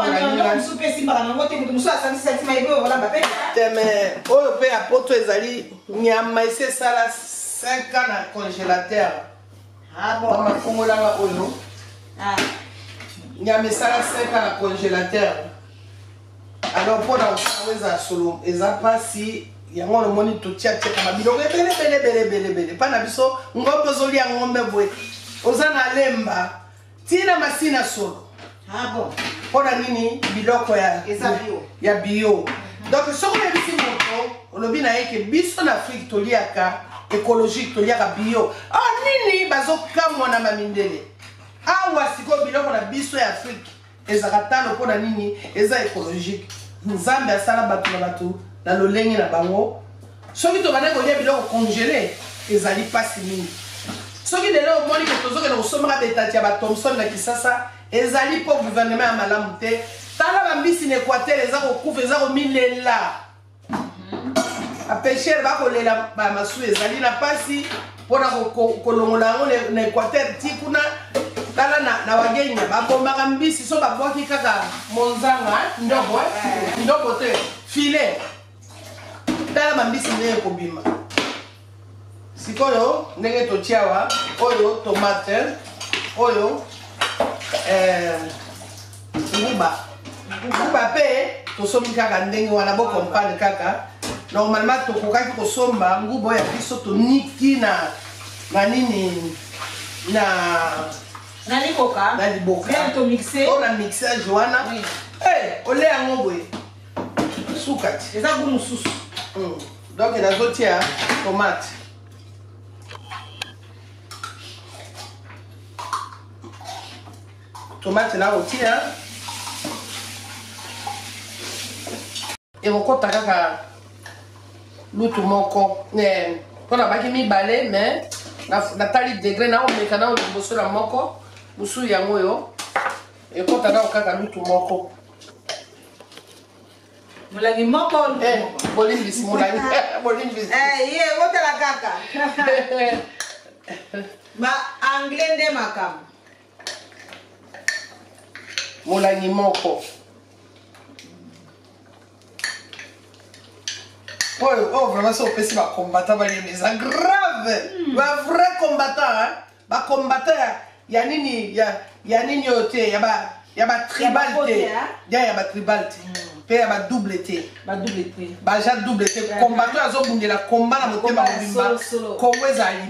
teme oyo mpe ya poto ezali nyama esi esala 5 ans na congélateur bamakongolanga oyo nyama esala 5 ans na congélateur alors mpona kosango eza solo eza mpasi yango nomoni totiatiaka babiloko ebelebelebelebele mpa na biso ngombe ozolia ngombe boye oza na lemba tina masina solo mpona nini biloko ya bio donc soki oyebisi moto olobi na ye ke biso na afrique toliaka écologique toliaka bio nini bazokamwa na mamindele awa sikoyo biloko na biso ya afrique ezaka talo mpona nini eza écologique nzambe asala bato na bato na lolenge na bango soki tobanda kolia biloko congélé ezali mpasi mingi soki lelo omoni ke tozokende kosomaka betati ya bathomson na Kisasa ezali mpo gouvernement ya malamu te tala bambisi na équateur eza kokufa eza komilela bapeshere bakolela bamasu ezali na mpasi mpona kolongola yango na équateur ti kuna tala na wagenya babombaka mbisi so babwaki kaka monzanga ndobo te filet tala bambisi ndenge ekobima sikoyo ndenge totiawa oyo tomate oyo nguba mpe tosomi kaka ndenge wana bokompane kaka normalement tokokaki kosomba nguba ya biso toniki na nini na liboka bien to mixer on a mixage wana ole yango boye sukati eza gumu susu donc nazotia tomate na otia ekokota kaka lutu moko mpona baki mibale mais natali degré na omeka na liboso na moko mosusu yango oyo ekota nao kaka lutu moko molangi moko bolimbisi molangi bolimbisi ye ekotela kaka ma anglais nde makambo molangi moko oyo vraiment so opesi bacombattant baliemi eza grave bavrai combattant bacombattant ya nini oyo te ya batribal te ya batribal te mpe ya badouble te baja double te combattant azobundela combat na motema mobimba kongo ezali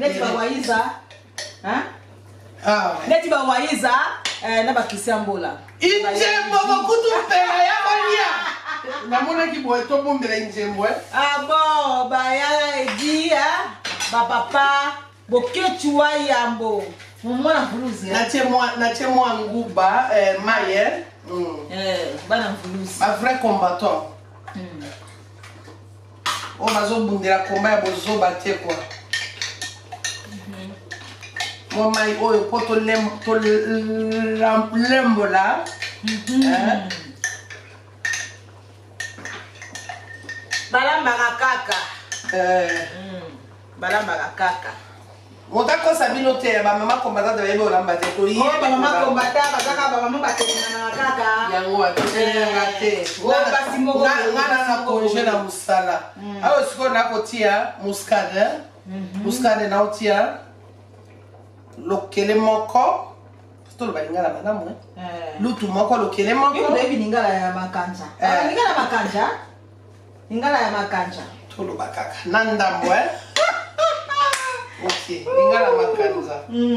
neti bawaiza na bakisi ya mbola injembo bokutu mpela ya kolia namonaki boye tobombela injembo bon baya edi bapapa boketuwa yambo mwana mvuluzi natie mwa nguba maye bana mvuluzi bavrai combattant oyo bazobundela komba ya bozoba te kwa mwa mai oyo po tolembola balambaka kaka balambaka kaka moto akosa bino te bamama combattant bayebi olamba te bamama combattant bazaka bamama batelemaka kaka yango atelemaka te ngana na konge na mosala ayo sikoyo nakotia muscade naotia lokele moko toloba lingala malamu lutu moko lokele moko oyebi lingala ya makanja lingala ya makanja toloba kaka na ndambo ok lingala makanja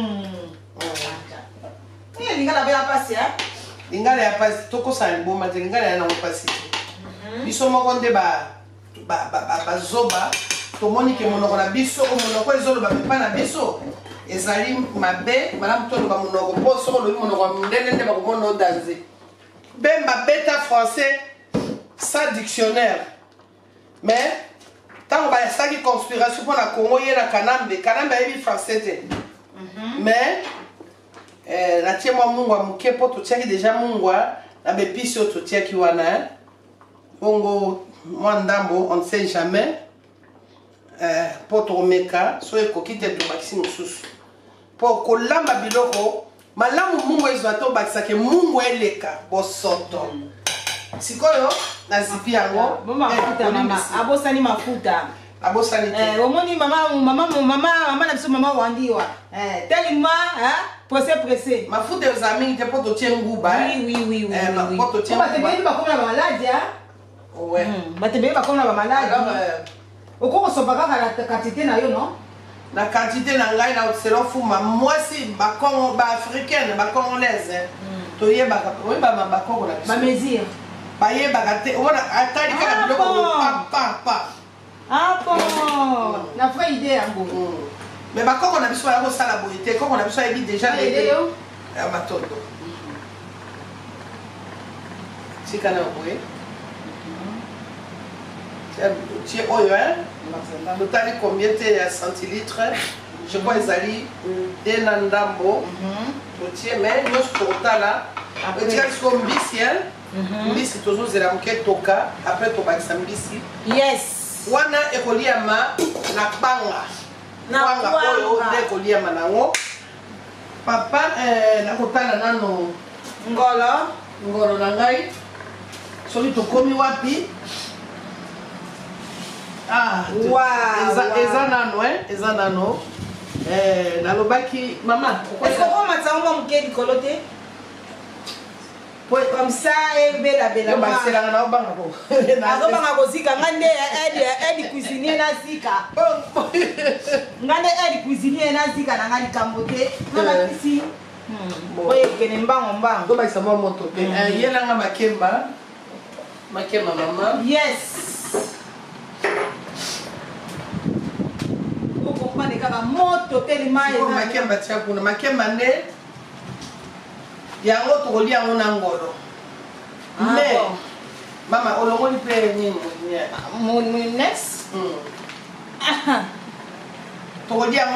lingala pe ya pasi lingala ya pasi tokosala liboma te lingala ya nango pasi te biso moko nde bazoba tomoni ke monoko na biso monoko ezoloba pepa na biso ezali mabe malamu toloba monoko mpo soko olobi monoko ya mondele nde bakomona odanze bemba beta français sans dictionnaire mais ntango basalaki conspiration mpona kongo ye na kanambe ayebi français te mais natie mwa mungwa moke mpo totiaki deja mungwa na bepisi oyo totiaki wana bongo mwa ndambo on ne sait jamais mpo tomeka so ekoki te tobakisi mosusu mpo kolamba biloko malamu mungu ezwa te obakisake mungu eleka bosoto sikoyo nazipi yango abosani mafuta abosani te omoni mama na biso mama wandiwa tellement pressé mafuta ezala mingi te mpo totie nguba mpo totie batebeli bakomela bamaladi batebeli bakomela bamaladi okokosopa kaka na quantité na yo non na quantité na ngai na selo fuma mwasi baafricaine bacongolaise toyebaka oyebama bakongo na biso bamesire bayebaka te omona atali kaka biloko papa bon na vraie idée yango mais bakongo na biso baya kosala boye te kongo na biso ayebi déjà ya matondo tika na boye tie oyo totali combien te ya centilitre je crois ezali de na ndambo totie mais nyonso tokotala etikali siko mbisi mbisi tozozela moke toka après tobakisa mbisi yes wana ekoliama na kpanga oyo nde ekoliama nango papa nakotala nano ngolo na ngai soki tokomi wapi eza nano nalobaki mama eskokomatisa ngo moke likolo te Comme ça, et bella bella. C'est la nana au Azobanga kozika ngande aide cuisinier na zika. Ngande aide cuisinier na zika na ngali kambote. Ngala kisi. Oye kene mbango mbango. Ngoma isama moto pe. Yela nga makemba. Makemba mama. Yes. Oko kwande kaka moto telima eza. Makemba tia kuna makemba nde. Yango tokoli yango na ngolo. Mais mama olongoli pe nini mon next tokoli yango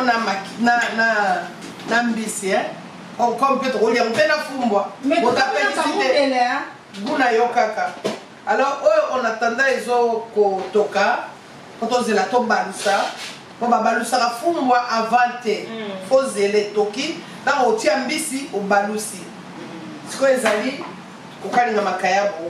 na mbisi comme pe tokoli yango pe na fumbwa botapelisite guna yo kaka. Alors on attendait ezo kotoka kotozela tobalusa po babalusaka fumbwa avant te fozele toki ntango otia mbisi obalusi sikoyo ezali kokalinga makayabu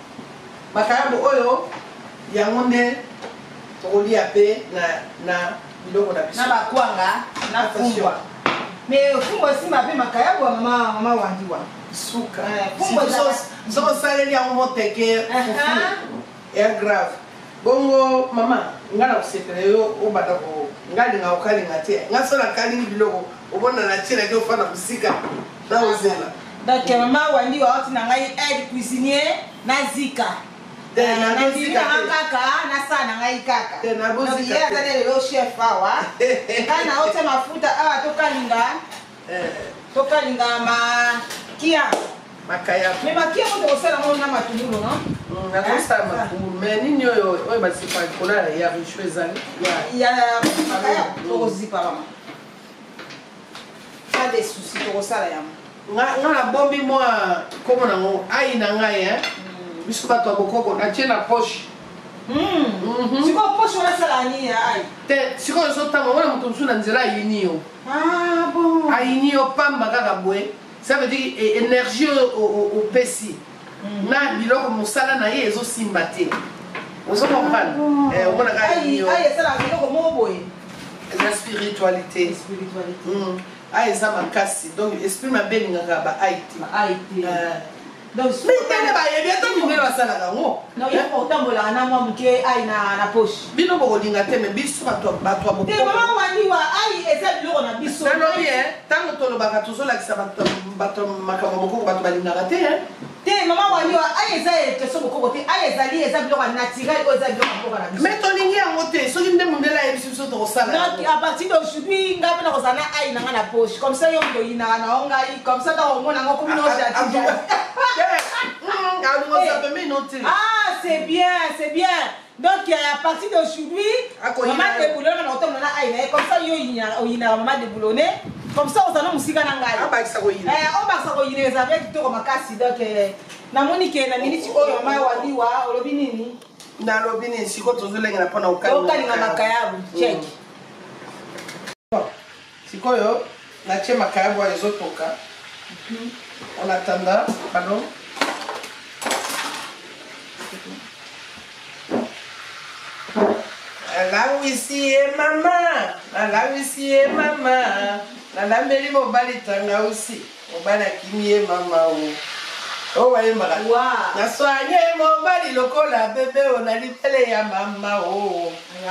oyo yango nde tokolia pe na biloko na biso na bakwanga na fumbwa mais fumbwa esimba pe makayabu ya mama wandiwa suka soko osaleli yango moteke fufu ya grave bongo mama nga na kosepela yo obanda ngalinga okalinga te nga so nakalingi biloko obona natielaki ofana mosika na ozela. Donc maman wandi wa oti na ngai aide cuisinier na zika. Na zika kaka na sa na ngai kaka. Donc il y a le chef awa. Kana oti mafuta awa tokalinga ma kia makaya. Mais makia mo to sala mo na matungulu no? Na kosa matungulu. Mais nini oyo basipa kola ya richou ezali. Ya makaya to zipa mama. Pas de soucis to sala ya. Nga na bombi moi comme nango ai na ngai biso bato bokoko na tie na poche siko poche wala sala ni ai te siko so tango wala mutu msuna nzela yini yo bon ayini yo pamba kaka boye ça veut dire énergie au pesi na biloko musala na ye ezo simba te ozo comprendre on mona ka yini yo ai sala biloko mo boye la spiritualité ah eza makasi donc esprit mabelingaka ba IT donc mais ba yebi ata mingelo basalaka ngo non il faut tambola na mwa muke ai na poche bino bokolinga te mais biso bato aboko te mama wani wa ai eza biloko na biso non bien tango tolobaka tozolakisa bato makambo mokoko bato balingaka te te mama wani wa ai eza question mokoko te ai ezali eza biloko naturel oyo eza biloko mokoko na biso mais tolingi yango te soki nde mondela yebisi biso tokosala donc à partir d'aujourd'hui nga pena kozala na ai nanga na poche comme ça yo ndoyinaka na yo ngai comme ça ntango omona ngo komi ah c'est bien donc à partir d'aujourd'hui maman déboulonné na otomona na ai na comme ça yo oyinaka maman déboulonné comme ça ozana musika na ngai obakisa koyina eza bien kitoko makasi donc namoni ke na miniti oyo mama waliwa olobi nini nalobi nini siko tozolengela mpona okalinga makayabu check sikoyo natie makayabu oyo ezotoka on attendant pardon alawisi ye mama nalambeli mobali tanga usi mobali akimi ye mama o wayembaka naswanye mobali lokola bebe o nalipele ya mama o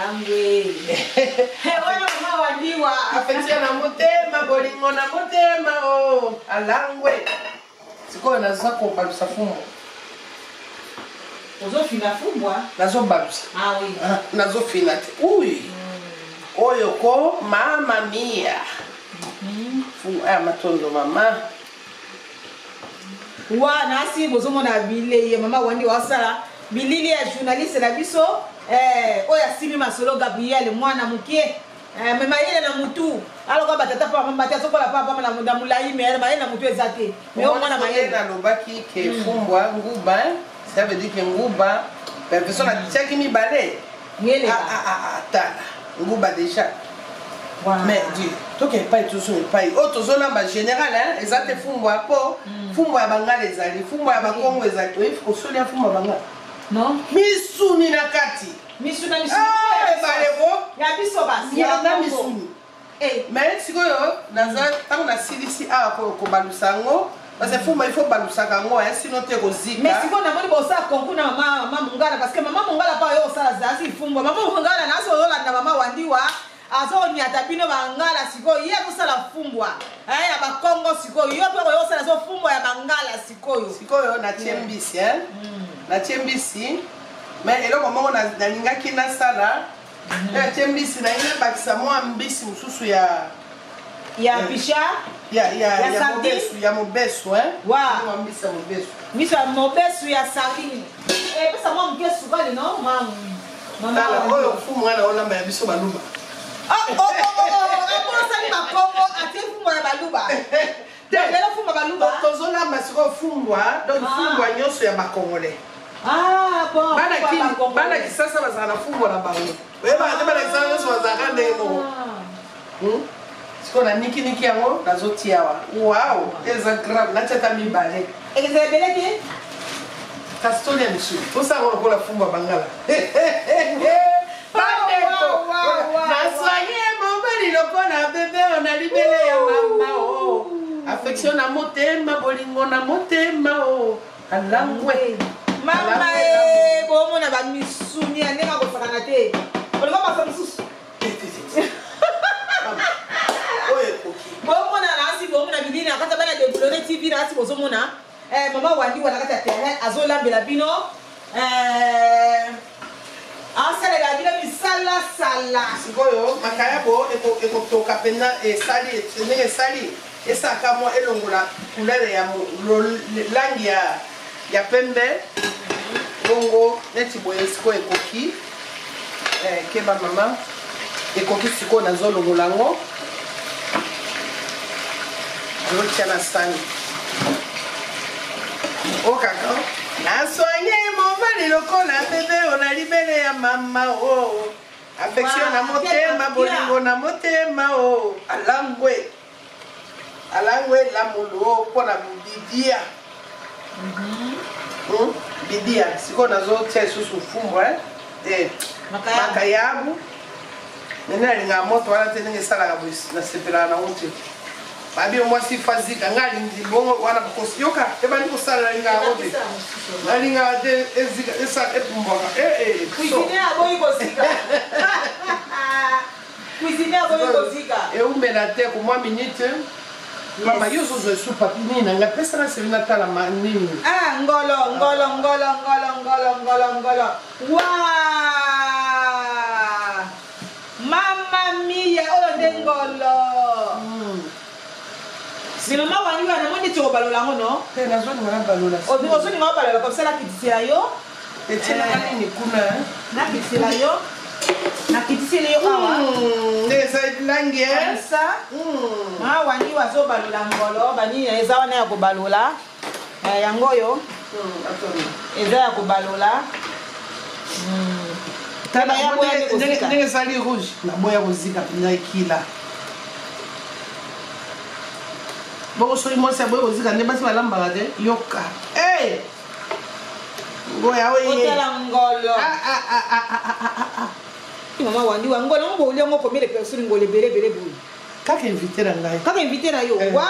afektio na motema bolingo na motema o alangwe sikoyo naza kobalusa fumo ozofina fumbwa nazobalusa nazofina te uyi oyo ko mama mia fumo aya matondo mama wa nasi bozomona bilei mama wandi wasala bilili ya journaliste na biso oyo asimi masolo Gabriel mwana mukie mema yele na mutu aloko batata pa mama tia sokola pa mama na mulai mais ba na mutu ezate mais au mwana mayele na lobaki ke fumbwa nguba ça veut dire que nguba personne a dit qui mi balé ngele ta nguba déjà mais dis to ke pas tout sur pas auto zona ba général ezate fumbwa po fumbwa ya bangala ezali fumbwa ya bakongo ezali to il faut solia fumbwa bangala non misuni na kati misuna balebo ya biso basi ya na misuni mais sikoyo naza tango na silisi awa kobalusa yango parce que fumba il faut balusaka ngo sinon te kozika mais si on a moni bosa concours na maman mongala parce que maman mongala pa yo sala za si fumba maman mongala na so yola na maman wandiwa azo ni atabino bangala siko ye ko sala fumbwa ya ba Kongo siko yo pe yo sala zo fumbwa ya bangala siko yo na tiembisi na tiembisi mais eloko moko na lingaki na sala na tiembisi na ina bakisa mo ambisi mususu ya pisha ya mobesu wa ambisa mobesu misa mobesu ya sardine pesa mo mkesu kali no mama oyo fumu wana olamba ya biso baluba sali makongo ate fumbwa ya baluba lelo fumbwa baluba tozolamba siko fumbwa donc fumbwa nyonso ya bakongole bon bana kisasa bazala na fumbwa na bango bana kisasa nyonso bazalaka ndenge moko siko na nikiniki yango nazotia awa wow eza grave natiata mibale ezala ebele te kasi tolia misu tosanga lokola fumbwa bangala nasoigne mobali lokola bebe ona libele ya mama o affection na motema bolingo na motema o alangwe mama bomona bamisuni ya ndenge akosakana te olingo masa mosusu bomona nasi bomona bilini akata bana debulone tv nasi bozomona mama wandiwa na kati ya terrain azolambela bino asalela bino misalasala sikoyo makayabo ekotoka mpenza ndenge esali esaka mwa elongola couleur ya langi ya pembe bongo neti boye sikoyo ekoki keba mama ekoki sikoyo nazolongola yango azotia na sani okaka nasoigne mobali lokola bebe ona libele ya mama o affection na motema bolingo na motema o alangwe lamulo mpona bidia bidia sikoyo nazotia lisusu fumbwa makayabu nene alingaka moto wana te ndenge esalaka nasepelaka nango te babi mwasi fazika nga alingi bongo wana kosi yoka ebandi kosala alingaka ngo te alingaka te epumbwaka eumela te komwa minute mama yo ozozwa esupa nini nanga pesana seli natala nini ngolo mama mia oyo nde ngolo mais maman wani wana mo neti kobalola ngo no nazoningana balola ozoninga obalola kosala kitisela yo etinaka nini kuna nakitisela yo nakitisela yo awa nde eza langi sa mama wani wazobalola ngolo banini eza wana ya kobalola yango oyo eza ya kobalola ndenge ezali rouge naboya kozika mpenza ekila bongo soki mwasi aboyi kozika nde basi balambaka te yoka ngoya otala ngolo mama wandi wa ngolo ngo boli ngo combien de personnes ngolo bele boui kaka invité na ngai kaka invité na yo wa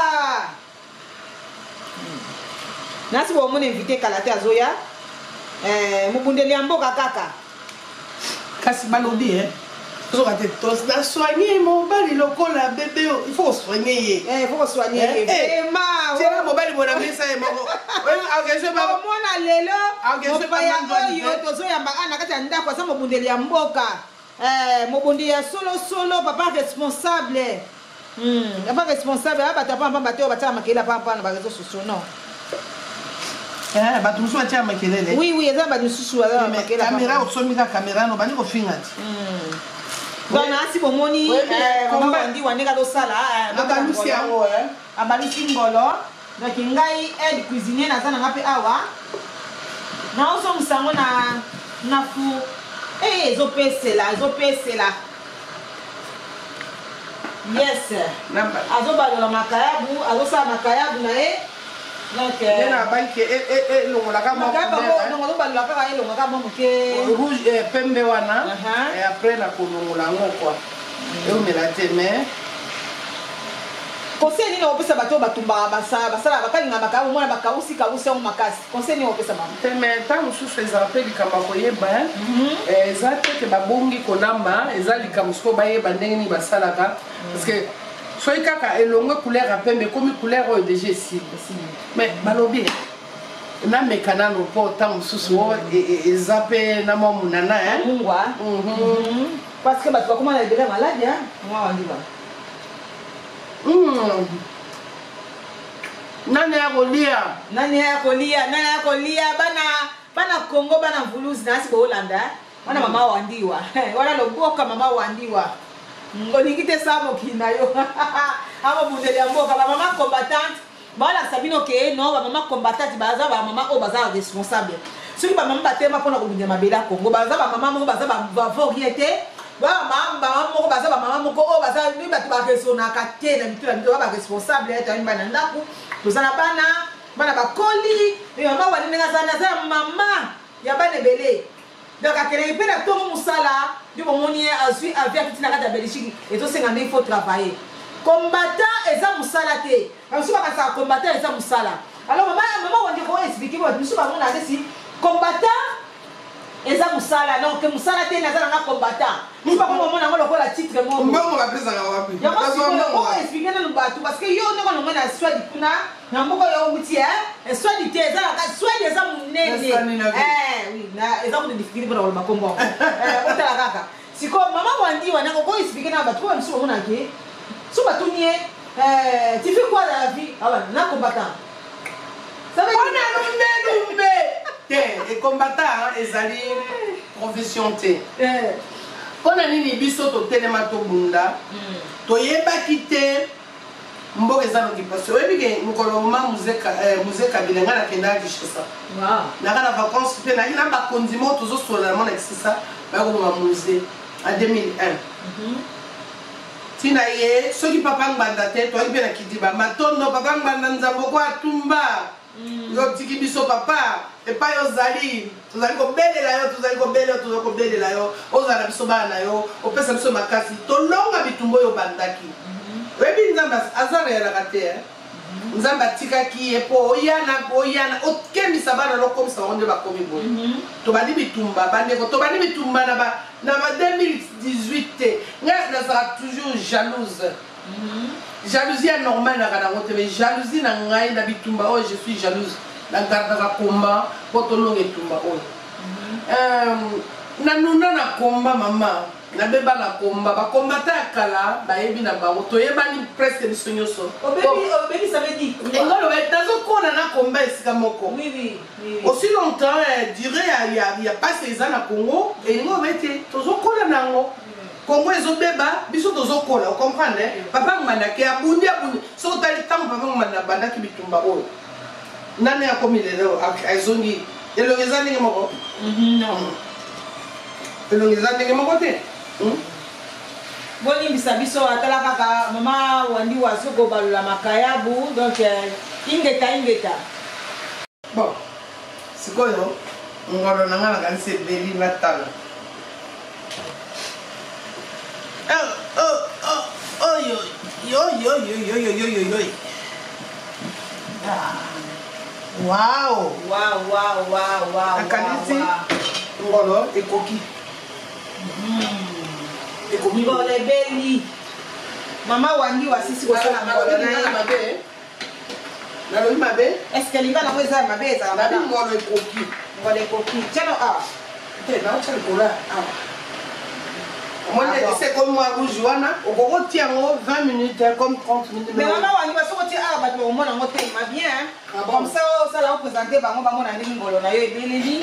nasi bo mona invité kala te azoya mobundeli ya mboka kaka kasi balobi soka te nasoigne mobali lokola bebe il faut soigner ye il faut soigner ye vraiment tira mobali bona mesa ye moko omona lelo mopaya oyo tozoyambaka na kati ya ndako aza mobundeli ya mboka mobundi ya solo papa responsable papa responsable bato apamba te oyo batiaka makela pampa na bareseau sociaux non bato mosusu batia makelele oui eza bato mosusu kamera osomika kamera no bandi kofinga ti donc nasi bomoni mama wandi wandeka tosala abalusi yango abalusi ngolo donc ngai aide cuisinier naza nanga mpe awa naozongisa yango na fu ezopesela yes azobalola makayabu azosala makayabu na ye na banki elongolaka mobalula kaka elongolaka mo moke rouge pembe wana après na kolongola yango kua eomela te mais conseil nini opesa bato batumba basala bakalinga makambo mwana bakausi yango makasi conseil nini opesa bango te mais ntango mosusu eza mpe likambo ya koyeba eza te ke babongi kolamba eza likambo sikoyo bayeba ndenge nini basalaka parce que soki kaka elongwe couleur ya pembe ekomi couleur oyo deja esili mais balobi nameka nano mpo ntango mosusu oyo eza mpe na mwa munana mungwa parce que bato bakoma na ebele maladi mwa wandiba nani ya kolia bana Congo bana Vuluzi nasi ko Holanda wana mama wandiwa wana loboka mama wandiwa ngoningi te sabo kinayo amo bundeli ya mboka ba mama combattante bala sabino ke no ba mama combattante baza ba mama o baza responsable soki ba mama batema pona ko bundela mabela Congo baza ba mama mo baza ba variété ba mama moko baza ba mama moko o baza ni batu ba resonaka te na mitu na mitu ba responsable eta ni bana ndaku tozana bana bakoli mama wali nenga sana mama ya bana belé donc akele pe na tongo musala du momoni azui avec kitina kata Belgique et to senga mais il faut travailler combattant eza musala te parce que ça combattant eza musala alors maman wandi ko expliquer ba musu ba mona desi combattant eza musala non que musala te nazala na combattant ni pas comme mona ngolo ko la titre mo mbongo ba pesa nga wapi ya ko expliquer na lubatu parce que yo ne ko ngona soit dipuna na mboko yo muti soit dite eza ka soit eza munene oui na eza ko difficile pour la makombo otala kaka siko mama wandi wana ko expliquer na batu ba musu mona ke so batu nie tu fais quoi dans la vie ah na combattant ça veut dire et combattant ezali profession te pona nini biso totelema tobunda toyebaki te mboka eza noki parce oyebi ke mokolo ma muzeka bilenga nakendaka Kinshasa naka na vacances mpe naki na bakonzi moko tozosola mona Kinshasa bayakoboma musée en 2001 tina ye soki papa ngbanda te toyaki mpe na kidiba matondo papa ngbanda nzambo ko atumba yo tiki biso papa epai ozali tozali kobelela yo tozali kobelela yo ozala biso bana na yo opesa biso makasi tolonga bitumba oyo bandaki oyebi nzambe azalelaka te nzambe atikaki ye mpo oyana okemisa bana lokomisa bango nde bakomi boye tobandi bitumba bandeko tobandi bitumba na ba 2018 te ngai nazala toujours jalouse jalousie est normale na kana ngote mais jalousie na ngai na bitumba oh je suis jalouse na garda combat potolo ngetumba oh na nuna na combat mama na beba na combat ba combattant kala ba yebi na bango to yebani presque bisonyoso obebi ça veut dire ngolo ba tazo kona na combat esika moko oui aussi longtemps duré il y a pas ces ans na Congo et ngo bete tozo kona nango Congo ezobeba biso tozokola o comprendre papa ngmanaki abundi so tali tango papa ngmana bandaki bitumba oyo nani akomi lelo azongi elongeza ndenge moko non elongeza ndenge moko te bolimbisa biso atala kaka mama wandi wasoko balula makayabu donc ingeta bon sikoyo ngolo nanga nakanisi ebeli natala Wow. Akanisi ngolo ekoki. Ekoki ngolo ebeli. Mama wandi wasisi ko sala ngolo na ye mabe. Na lo mabe? Est-ce que linga na mweza mabe za mabe ngolo ekoki. Ngolo ekoki. Chano te na chano kola. Moi, c'est comme moi, rouge, on retient 20 minutes, comme 30 minutes. Mais maman, on va sortir à la on va bien. Comme ça, ça va représenter, on va aller ngolo na yo ebeli.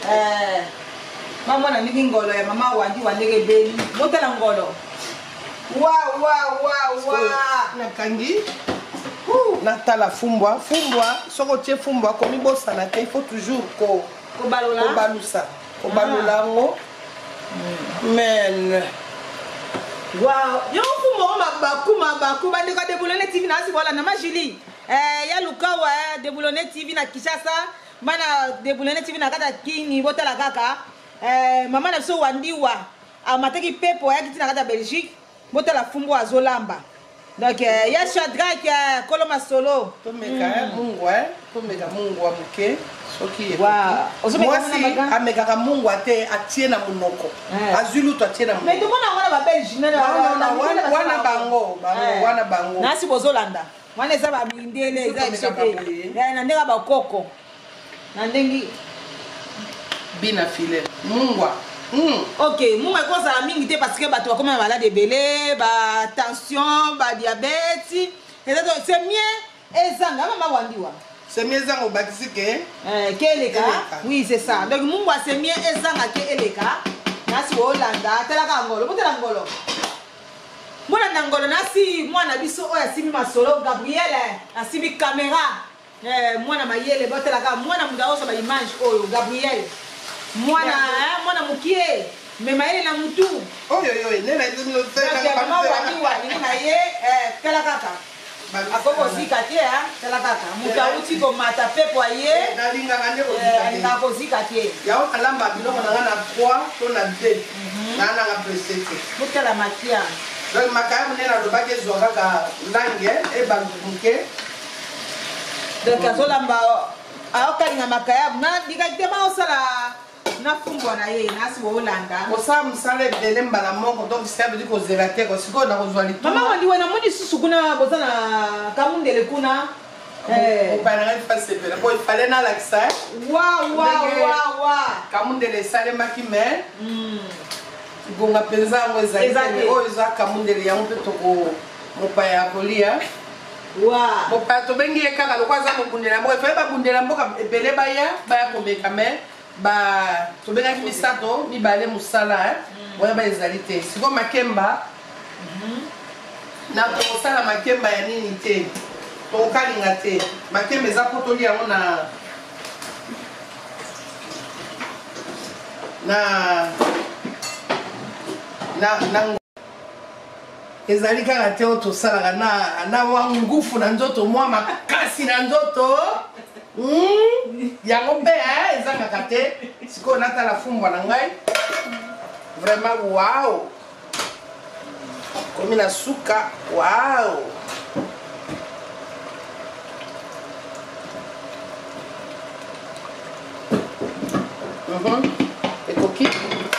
Maman na ningi ngolo ya mama wandi wandege ebeli. Motela ngolo. Wa. Na kangi. Natala fumbwa, soko tie fumbwa komi bossa na te, il faut toujours ko balola. Ko balola ngo. Men wow yo fumo mabaku bandeko Deboulonné TV na sibola na majili ya lukawa Deboulonné TV na Kinshasa bana Deboulonné TV na kata kini botala kaka mama na so wandiwa amateki pepo ya kitina kata Belgique botala fumbo azolamba Donc, il y a Shadrach, Koloma Solo. Tomeka Mungu, tomeka Mungu wa muke. Soki. Wow. Mwasi amekaka Mungu ate atie na munoko. Azulu to atie na munoko. Mais tout le monde a un belge. Wana bango, wana bango. Nasi bozolanda. Wana eza ba mindele, eza isope. Na ndeka ba koko. Na ndengi bina file. Mungwa. Ok, moi je pense à mingi parce que bato comme malade de belé, ba tension, ba diabète. C'est mieux ezanga mama wandiwa. C'est mieux ezanga obakisi ke eleka. Oui, c'est ça. Donc moi c'est mieux ezanga ke eleka. Nasi Holanda, telaka ngolo, botela ngolo. Mwana ngolo nasi mwana biso oya simi masolo Gabriel, asimi caméra. Mwana mayele botelaka mwana mudaosa ba image oyo Gabriel. Mwana mukie mema ile na mtu oyo nena ndio mama wadiwa nina ye tela kaka akoko zika te tela kaka mutu auti ko mata pepo ye nalinga ngane ko zika te yao alamba biloko na 3 to na 2 na nga presete mutela makia donc makaya munena do bake zoka ka langue e banguke donc azolamba aokalinga makaya na dikakitema osala na fumbo na ye nasi Holanda osa musale bele mbala moko donc ça veut dire ko zerate ko siko na ko zwali mama wandi wana modi susu kuna bozana kamundele kuna o para na face bele ko ifale na laksa wa kamundele sale makime gonga penza ngo ezali o za kamundele ya mpe to ko mopaya kolia mopaya to bengi ekaka lokwaza mokundela moko ifale ba bundela mboka bele baya ko mekame ba tobeka misato mibale musala oya ba ezali te siko makemba na tosala makemba ya nini te tokalinga te makemba eza potoli yango na ezali kaka te oyo tosalaka na mwa ngufu na nzoto mwa makasi na nzoto yango mpe ezangaka te sikoyo natala fumbwa na ngai vraiment wow komi na suka wow ekoki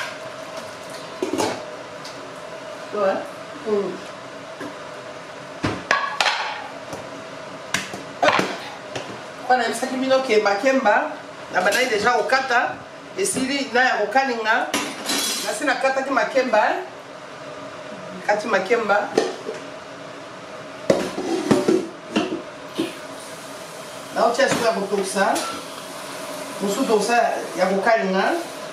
wana bisaki bino ke makemba na banai deja kokata esili na ya kokalinga nasi nakataki makemba kati makemba naotia suka ya kotokisa mosusu tokisa ya kokalinga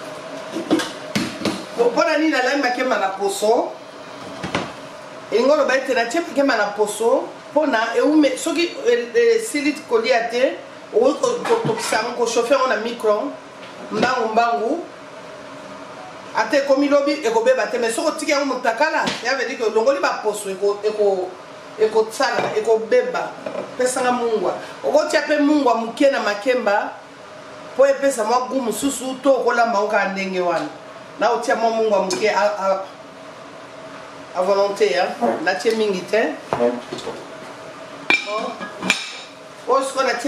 mpona nini nalai makemba na poso elingi oloba ete natie makemba na poso mpona eume soki esili kolia te okotokisa yango kochauffe yango na micro mbangu ate ekomi lobi ekobeba te mais soki otiki yango motakala ya veut dire ke olongoli baposo ekosala ekobeba pesanga mungwa okotia mpe mungwa moke na makemba mpo epesa mwa gu mosusu to okolamba ngo kaka ndenge wana na otia mwa mungwa moke a volonté natie mingi te oyo sikoyo natie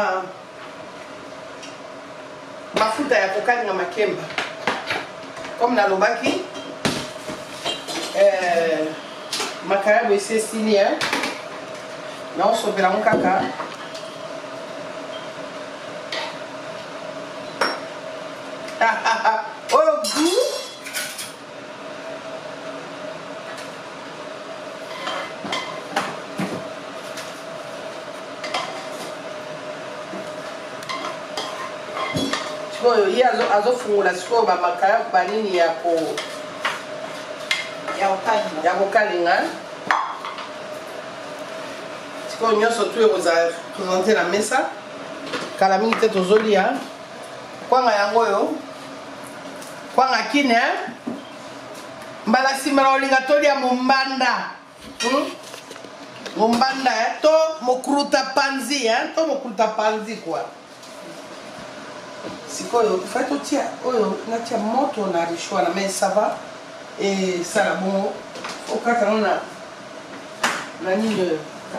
mafuta ya kokalinga makemba comme nalobaki makayabo esi esili naosopela ngo kaka oyo gu sikoyo ye azofungula sikoyo bamakaya banini ya kokalinga sikoyo nyonso tu ekozala présente na mesa kala mingi te tozolia kwanga yango oyo kwanga kine mbala nsima na olinga tolia mombanda mombanda to mokruta panzi kwa sikoyo fai totia oyo natia moto na rishwana mais ça va esala bongo okata ngo nani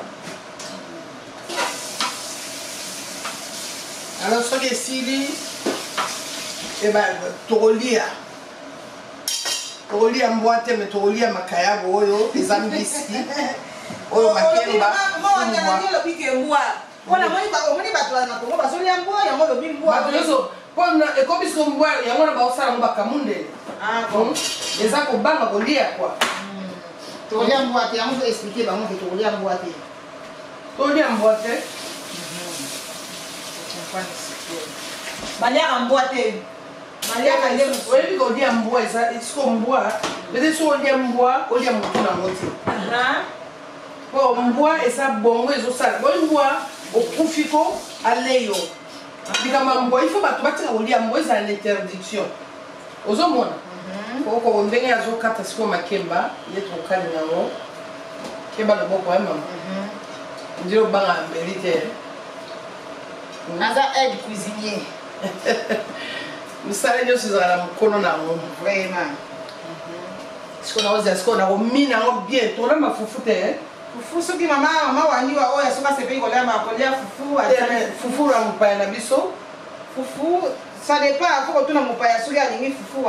alors soki esili tokolia mbwa te me tokolia makayabo oyo eza mbisi oyo makemba mpona ekomiso mbwa yango na baosala ngo bakamundele eza kobanga kolia kwa tokolia mbwa te yango explike bango ke tokolia mbwa te tolia mbwa te baliaka mbwa te oyebi kolia mbwa eza siko mbwa pete so olia mbwa olia motu nango te po mbwa eza bongo ezosala boyi mbwa okufiko aleyo likama mbwa ifo bato batika kolia mbwa ezala na interdiction ozomona oko ndenge azokata siko makemba ye tokokalinga yango kemba loboko ya mama ndiri obanga mbeli te aza aide cuisinier misala nyonso ezala na mokono nango vraiment siko nakozela siko nakomina yango bien tona mafufu te fufu soki mama wandiwa oyo soki asepeli kolia fufu na mopaya na biso fufu ça dépend fo kotuna mopaya soki alingi fufu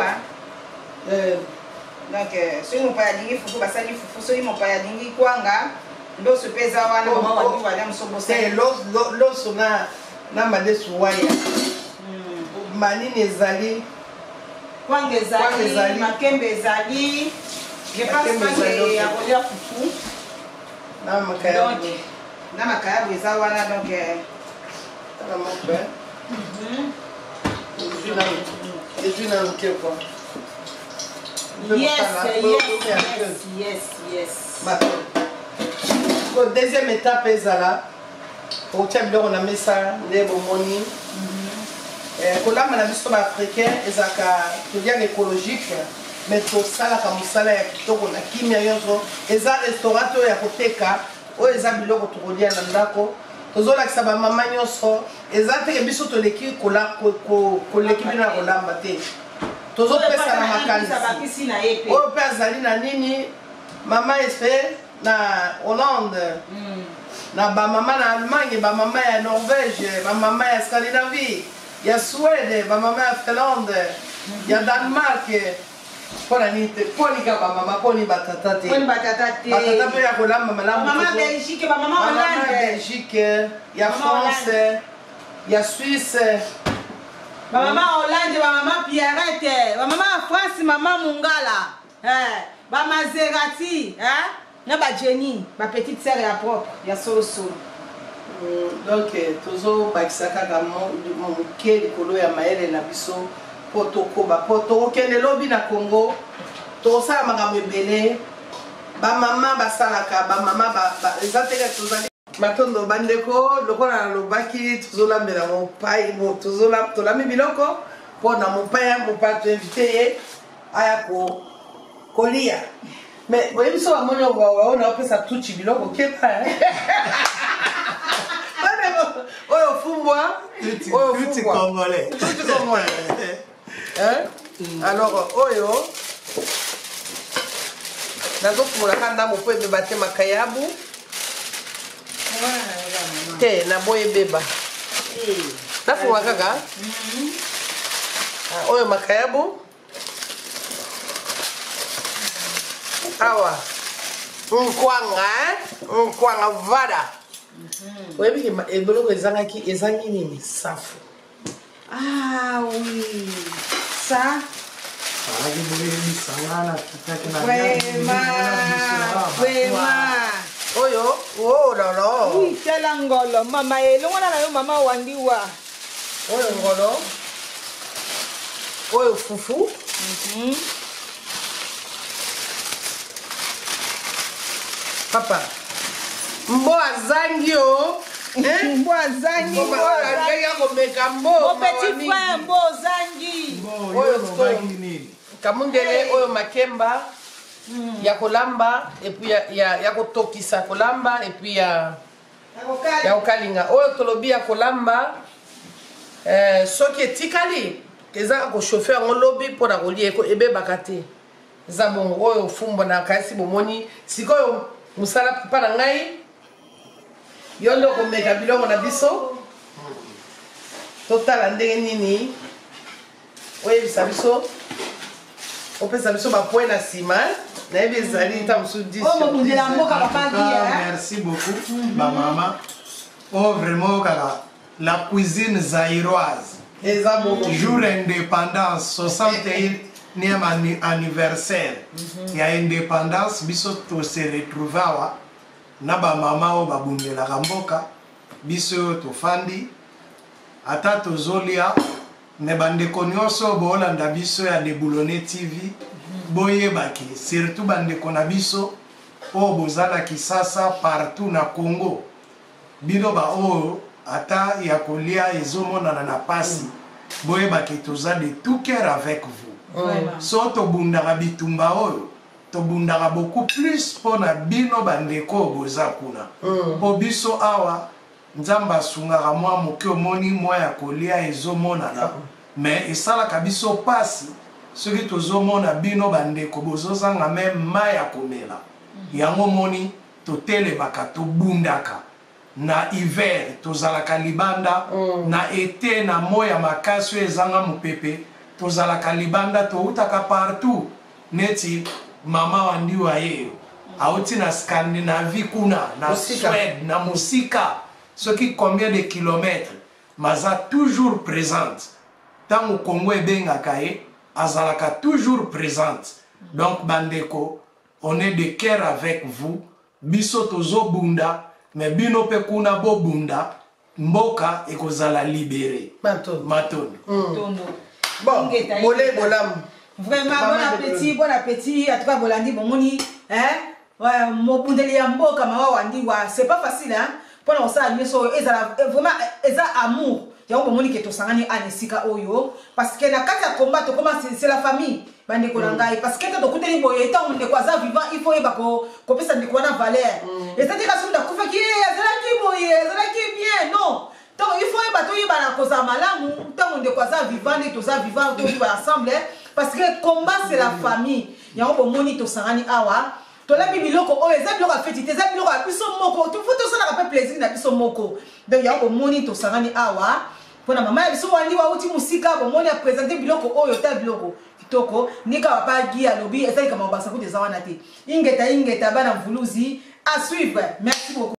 donc soki mopaya alingi fufu basali fufu soki mopaya alingi kwanga loso mpe eza wana mama wandiwa alia mosobosa loso na madesu waya manini ezali kwanga ezali makembe ezali je pense que ya kolia fufu na makayabu na makayabu eza wana donc tala moko ezwi na luke kwa deuxième étape ezala okotia biloko na mesa nde bomoni kolamba na biso baafricain ezalaka toliaka écologique mais tosalaka mosala ya kitoko na kimia nyonso eza restaurant oyo ya koteka oyo eza biloko tokolia na ndako tozolakisa bamama nyonso eza teke biso toleki koleki bino ya kolamba te tozopesa na makanisi oyo mpe azali na nini mama efe na Hollande na bamama na Allemagne bamama ya Norvège bamama ya Scandinavie ya Suède bamama ya Finlande ya Danemark mpona nini te mponika bamama mponi batata te batata mpe ya kolamba malamu mama Belgique ya France ya Suisse bamama Hollande bamama Pierrette bamama France mama Mungala bamazerati na bajeni bapetite sere ya propre ya solosolo donc tozobakisa kaka moke likolo ya mayele na biso mpo tokoba mpo tokokende lobi na Congo tokosala makambo ebele bamama basalaka bamama eza teke tozali matondo bandeko lokola nalobaki tozolambela mopai tolami biloko mpo na mopai toinvite ye aya kolia mais oyebi so bamoni oyo naopesa tuchi biloko keba oyo fumbwa tuchi congolais alors oyo nazofungolaka ndambo mpo ebeba te makayabu te naboya ebeba nafungola kaka oyo makayabu awa nkwanga vada oyebi ebeloko ezangi nini safu oui ça vraiment oyo oh lolo oui tela ngolo mama elongwana na yo mama wandiwa oyo ngolo oyo fufu papa mbo azangi o mbo azangi akomeka mbo petit frère mbo ozangi oyo kamundele oyo makemba ya kolamba epuis ya kotokisa kolamba epuis ya kokalinga oyo tolobi ya kolamba soki etikali eza kochauffe yango lobi mpona kolia ebebaka te eza bongo oyo fumbo na kasi bomoni sikoyo musala papa na ngai yo ndo komeka bilongo na biso totala ndenge nini oyebisa biso opesa biso bapoint na nsima nayebi ezali nta mosusu 10 merci beaucoup bamama oh vraiment kaka la cuisine zaïroise jour indépendance 61e anniversaire ya indépendance biso tose retrouve awa na bamama oyo babundelaka mboka biso oyo tofandi ata tozolia me bandeko nyonso boolanda biso ya Deboulonné TV boyebaki surtout bandeko na biso oyo bozalaki sasa partout na Congo bino baoyo ata ya kolia ezomonana na pasi boyebaki toza de tout cœur avec vous so tobundaka bitumba oyo tobundaka beaucoup plus mpona bino bandeko boza kuna mpo biso awa nzambe asungaka mwa moke omoni mwa ya kolia ezomonana me esalaka biso pasi soki tozomona bino bandeko bozozanga me mai ya komela yango moni totelemaka tobundaka na hiver tozalaka libanda na ete na moya makasi oyo ezanga mopepe tozalaka libanda toutaka partout neti mama wandiwa yeyo auti na Scandinavie kuna na Suède na mosika soki combien de kilomètres maza toujours présente tango Congo ebengaka ye azalaka toujours présente donc bandeko on est de cœur avec vous biso tozo bunda mais bino pe kuna bo bunda mboka ekozala libéré matoni bon bolé bolam vraiment bon appétit en tout cas bolandi bomoni hein mobundeli ya mboka mawa wandiwa c'est pas facile hein pour on ça nyeso ezala vraiment eza amour yango bomoni ke tosangani anesika oyo parce que na kati ya combat to comment c'est la famille bande ko ngai parce que to kuteli boye eta on de kwa za vivant il faut eba ko pesa de kwa na valeur et c'est dire que sunda kufa ki ezala ki boye ezala ki bien non donc il faut eba to yeba na koza malamu tant on de kwa za vivant et to za vivant to vivre ensemble parce que combat c'est la famille yango bomoni tosangani awa tolabi biloko oyo eza biloko afeti te eza biloko ya biso moko tufuta osalaka mpe plaisir na biso moko donc yango bomoni tosangani awa mpona mama ya biso wandi wauti mosika bomoni apresente biloko oyo ta biloko kitoko nika bapagi alobi ezalikama mobasa kuti eza wana te ingeta bana mvuluzi à suivre merci beaucoup.